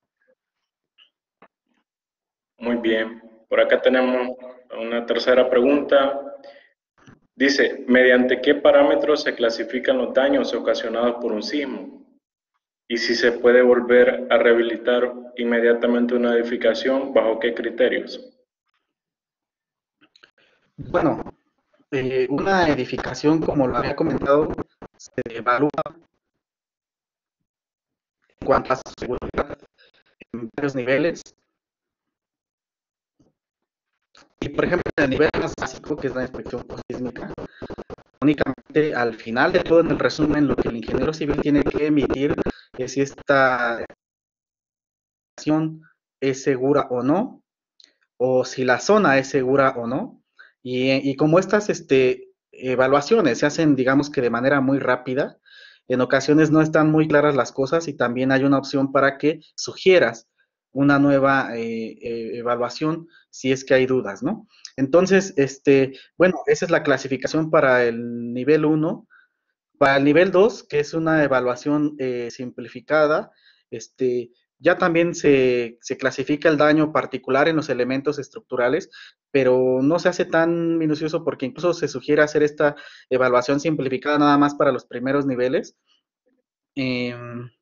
Muy bien. Por acá tenemos una tercera pregunta. Dice, ¿mediante qué parámetros se clasifican los daños ocasionados por un sismo? Y si se puede volver a rehabilitar inmediatamente una edificación, ¿bajo qué criterios? Bueno, una edificación, como lo había comentado, se evalúa en cuanto a su seguridad en varios niveles. Y, por ejemplo, en el nivel más básico, que es la inspección sísmica, únicamente al final de todo, en el resumen, lo que el ingeniero civil tiene que emitir es si esta acción es segura o si la zona es segura o no. Y como estas evaluaciones se hacen, digamos que de manera muy rápida, en ocasiones no están muy claras las cosas y también hay una opción para que sugieras una nueva evaluación si es que hay dudas, ¿no? Entonces, bueno, esa es la clasificación para el nivel uno. Para el nivel 2, que es una evaluación simplificada, ya también se clasifica el daño particular en los elementos estructurales, pero no se hace tan minucioso porque incluso se sugiere hacer esta evaluación simplificada nada más para los primeros niveles eh,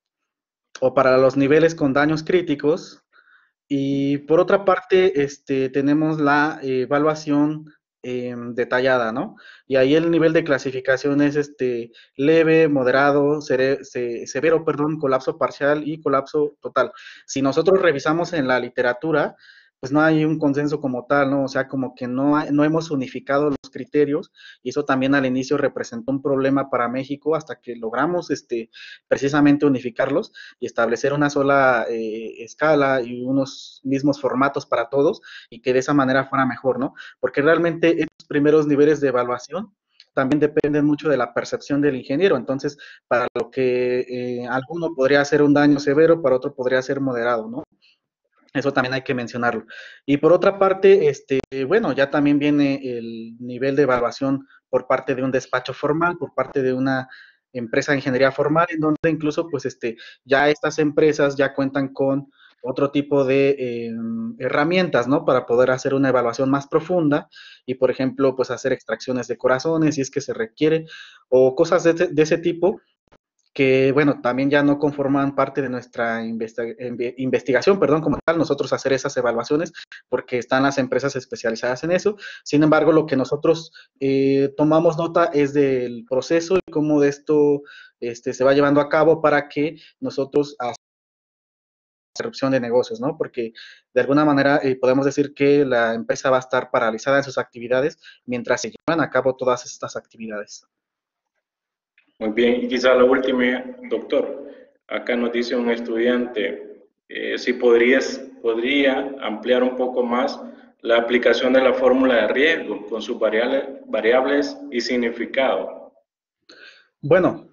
o para los niveles con daños críticos. Y por otra parte, tenemos la evaluación detallada, ¿no? Y ahí el nivel de clasificación es leve, moderado, severo, perdón, colapso parcial y colapso total. Si nosotros revisamos en la literatura, pues no hay un consenso como tal, ¿no? O sea, como que no hemos unificado los criterios y eso también al inicio representó un problema para México hasta que logramos precisamente unificarlos y establecer una sola escala y unos mismos formatos para todos y que de esa manera fuera mejor, ¿no? Porque realmente estos primeros niveles de evaluación también dependen mucho de la percepción del ingeniero. Entonces, para lo que alguno podría ser un daño severo, para otro podría ser moderado, ¿no? Eso también hay que mencionarlo. Y por otra parte, bueno, ya también viene el nivel de evaluación por parte de un despacho formal, por parte de una empresa de ingeniería formal, en donde incluso, pues, ya estas empresas ya cuentan con otro tipo de herramientas, ¿no? Para poder hacer una evaluación más profunda y, por ejemplo, pues hacer extracciones de corazones si es que se requiere o cosas de ese tipo que, bueno, también ya no conforman parte de nuestra investigación, perdón, como tal, nosotros hacer esas evaluaciones, porque están las empresas especializadas en eso. Sin embargo, lo que nosotros tomamos nota es del proceso y cómo de esto se va llevando a cabo para que nosotros hagamos interrupción de negocios, ¿no? Porque de alguna manera podemos decir que la empresa va a estar paralizada en sus actividades mientras se llevan a cabo todas estas actividades. Muy bien, y quizá la última, doctor. Acá nos dice un estudiante, si podría ampliar un poco más la aplicación de la fórmula de riesgo con sus variables y significado. Bueno,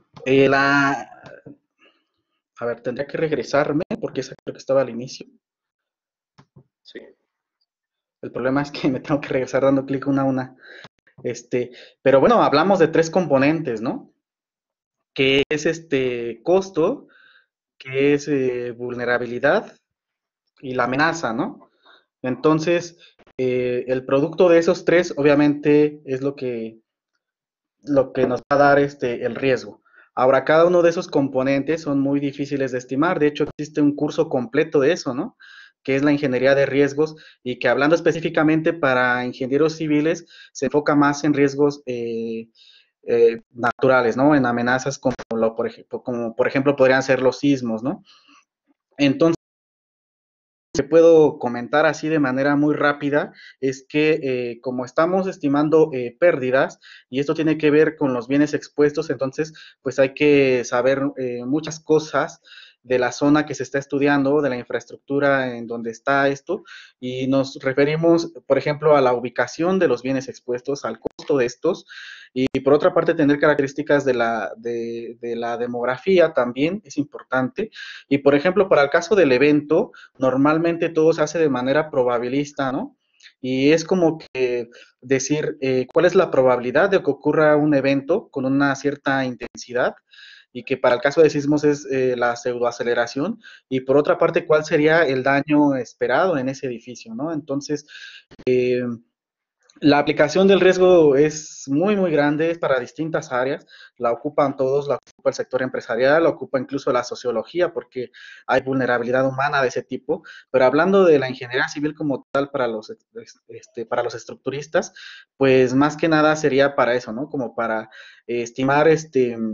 a ver, tendría que regresarme porque esa creo que estaba al inicio. Sí. El problema es que me tengo que regresar dando clic una a una. Pero bueno, hablamos de tres componentes, ¿no? Que es costo, que es vulnerabilidad y la amenaza, ¿no? Entonces, el producto de esos tres, obviamente, es lo que nos va a dar el riesgo. Ahora, cada uno de esos componentes son muy difíciles de estimar. De hecho, existe un curso completo de eso, ¿no? Que es la ingeniería de riesgos y que hablando específicamente para ingenieros civiles, se enfoca más en riesgos naturales, ¿no? En amenazas como por ejemplo podrían ser los sismos, ¿no? Entonces, que puedo comentar así de manera muy rápida es que como estamos estimando pérdidas y esto tiene que ver con los bienes expuestos, entonces pues hay que saber muchas cosas de la zona que se está estudiando, de la infraestructura en donde está esto, y nos referimos, por ejemplo, a la ubicación de los bienes expuestos, al costo de estos, y por otra parte tener características de la demografía también es importante, y por ejemplo, para el caso del evento, normalmente todo se hace de manera probabilista, ¿no? Y es como que decir cuál es la probabilidad de que ocurra un evento con una cierta intensidad y que para el caso de sismos es la pseudoaceleración y por otra parte cuál sería el daño esperado en ese edificio, ¿no? Entonces, eh, la aplicación del riesgo es muy, muy grande, es para distintas áreas, la ocupan todos, la ocupa el sector empresarial, la ocupa incluso la sociología, porque hay vulnerabilidad humana de ese tipo, pero hablando de la ingeniería civil como tal para los estructuristas, pues más que nada sería para eso, ¿no? Como para estimar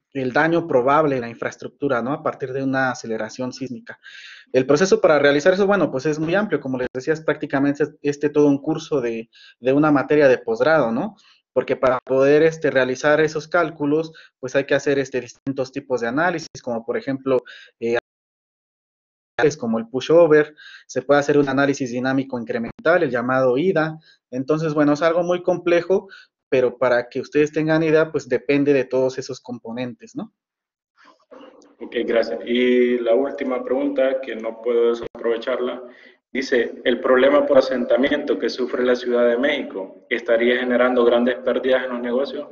el daño probable en la infraestructura, ¿no? A partir de una aceleración sísmica. El proceso para realizar eso, bueno, pues es muy amplio, como les decía, es prácticamente todo un curso de una materia de posgrado, ¿no? Porque para poder realizar esos cálculos, pues hay que hacer distintos tipos de análisis, como por ejemplo, como el pushover, se puede hacer un análisis dinámico incremental, el llamado IDA. Entonces, bueno, es algo muy complejo, pero para que ustedes tengan idea, pues depende de todos esos componentes, ¿no? Ok, gracias. Y la última pregunta, que no puedo desaprovecharla, dice, ¿el problema por asentamiento que sufre la Ciudad de México estaría generando grandes pérdidas en los negocios?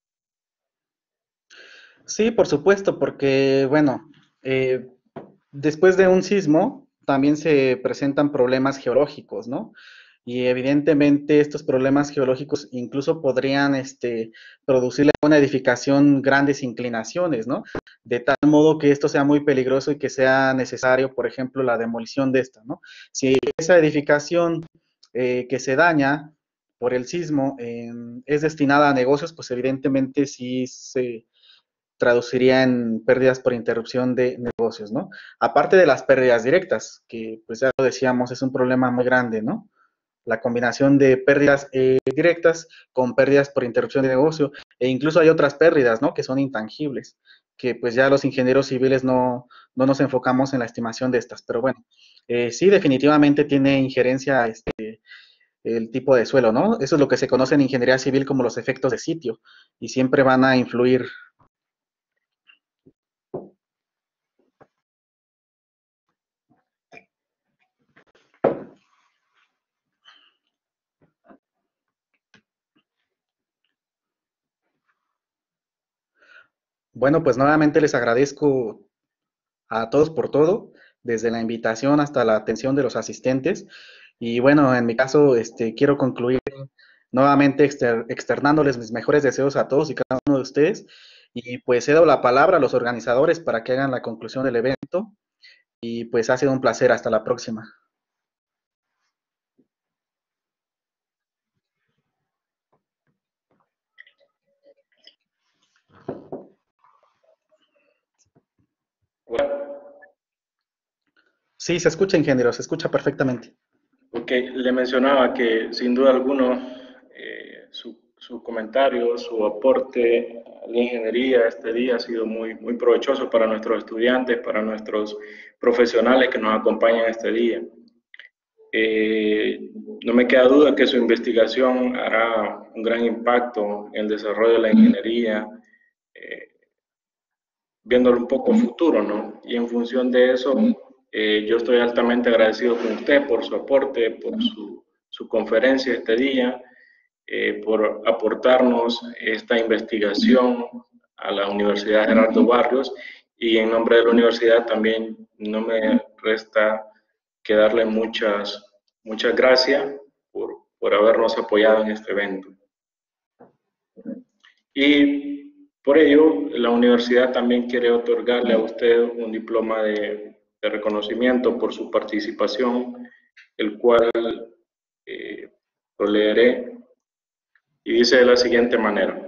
Sí, por supuesto, porque, bueno, eh, después de un sismo también se presentan problemas geológicos, ¿no? Y evidentemente estos problemas geológicos incluso podrían producirle a una edificación grandes inclinaciones, ¿no? De tal modo que esto sea muy peligroso y que sea necesario, por ejemplo, la demolición de esta, ¿no? Si esa edificación que se daña por el sismo es destinada a negocios, pues evidentemente sí se traduciría en pérdidas por interrupción de negocios, ¿no? Aparte de las pérdidas directas, que pues ya lo decíamos, es un problema muy grande, ¿no? La combinación de pérdidas directas con pérdidas por interrupción de negocio, e incluso hay otras pérdidas, ¿no? Que son intangibles, que pues ya los ingenieros civiles no nos enfocamos en la estimación de estas, pero bueno, sí definitivamente tiene injerencia el tipo de suelo, ¿no? Eso es lo que se conoce en ingeniería civil como los efectos de sitio, y siempre van a influir. Bueno, pues nuevamente les agradezco a todos por todo, desde la invitación hasta la atención de los asistentes. Y bueno, en mi caso, quiero concluir nuevamente externándoles mis mejores deseos a todos y cada uno de ustedes. Y pues he dado la palabra a los organizadores para que hagan la conclusión del evento. Y pues ha sido un placer. Hasta la próxima. Bueno, Sí, se escucha, ingeniero, se escucha perfectamente. ok, le mencionaba que sin duda alguna su comentario, su aporte a la ingeniería este día ha sido muy provechoso para nuestros estudiantes, para nuestros profesionales que nos acompañan este día. No me queda duda que su investigación hará un gran impacto en el desarrollo de la ingeniería, eh, viéndolo un poco futuro, ¿no? Y en función de eso, yo estoy altamente agradecido con usted por su aporte, por su conferencia este día, por aportarnos esta investigación a la Universidad Gerardo Barrios, y en nombre de la universidad también no me resta que darle muchas gracias por habernos apoyado en este evento. Y por ello, la universidad también quiere otorgarle a usted un diploma de reconocimiento por su participación, el cual eh, lo leeré y dice de la siguiente manera.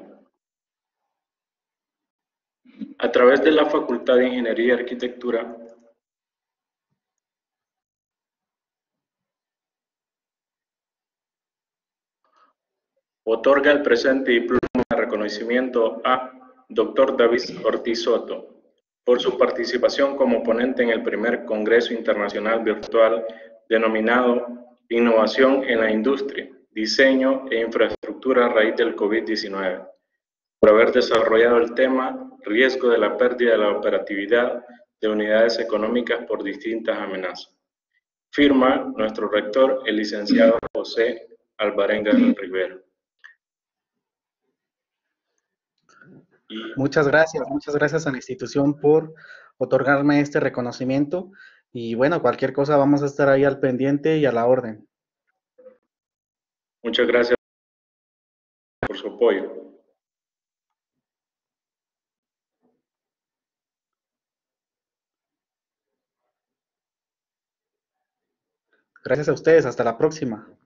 A través de la Facultad de Ingeniería y Arquitectura, otorga el presente diploma de reconocimiento a Dr. David Ortiz Soto por su participación como ponente en el primer Congreso Internacional Virtual denominado Innovación en la Industria, Diseño e Infraestructura a raíz del COVID-19, por haber desarrollado el tema Riesgo de la pérdida de la operatividad de unidades económicas por distintas amenazas. Firma nuestro rector, el licenciado José Alvarenga Rivera. Y Muchas gracias a la institución por otorgarme este reconocimiento. Y bueno, cualquier cosa vamos a estar ahí al pendiente y a la orden. muchas gracias por su apoyo. Gracias a ustedes, hasta la próxima.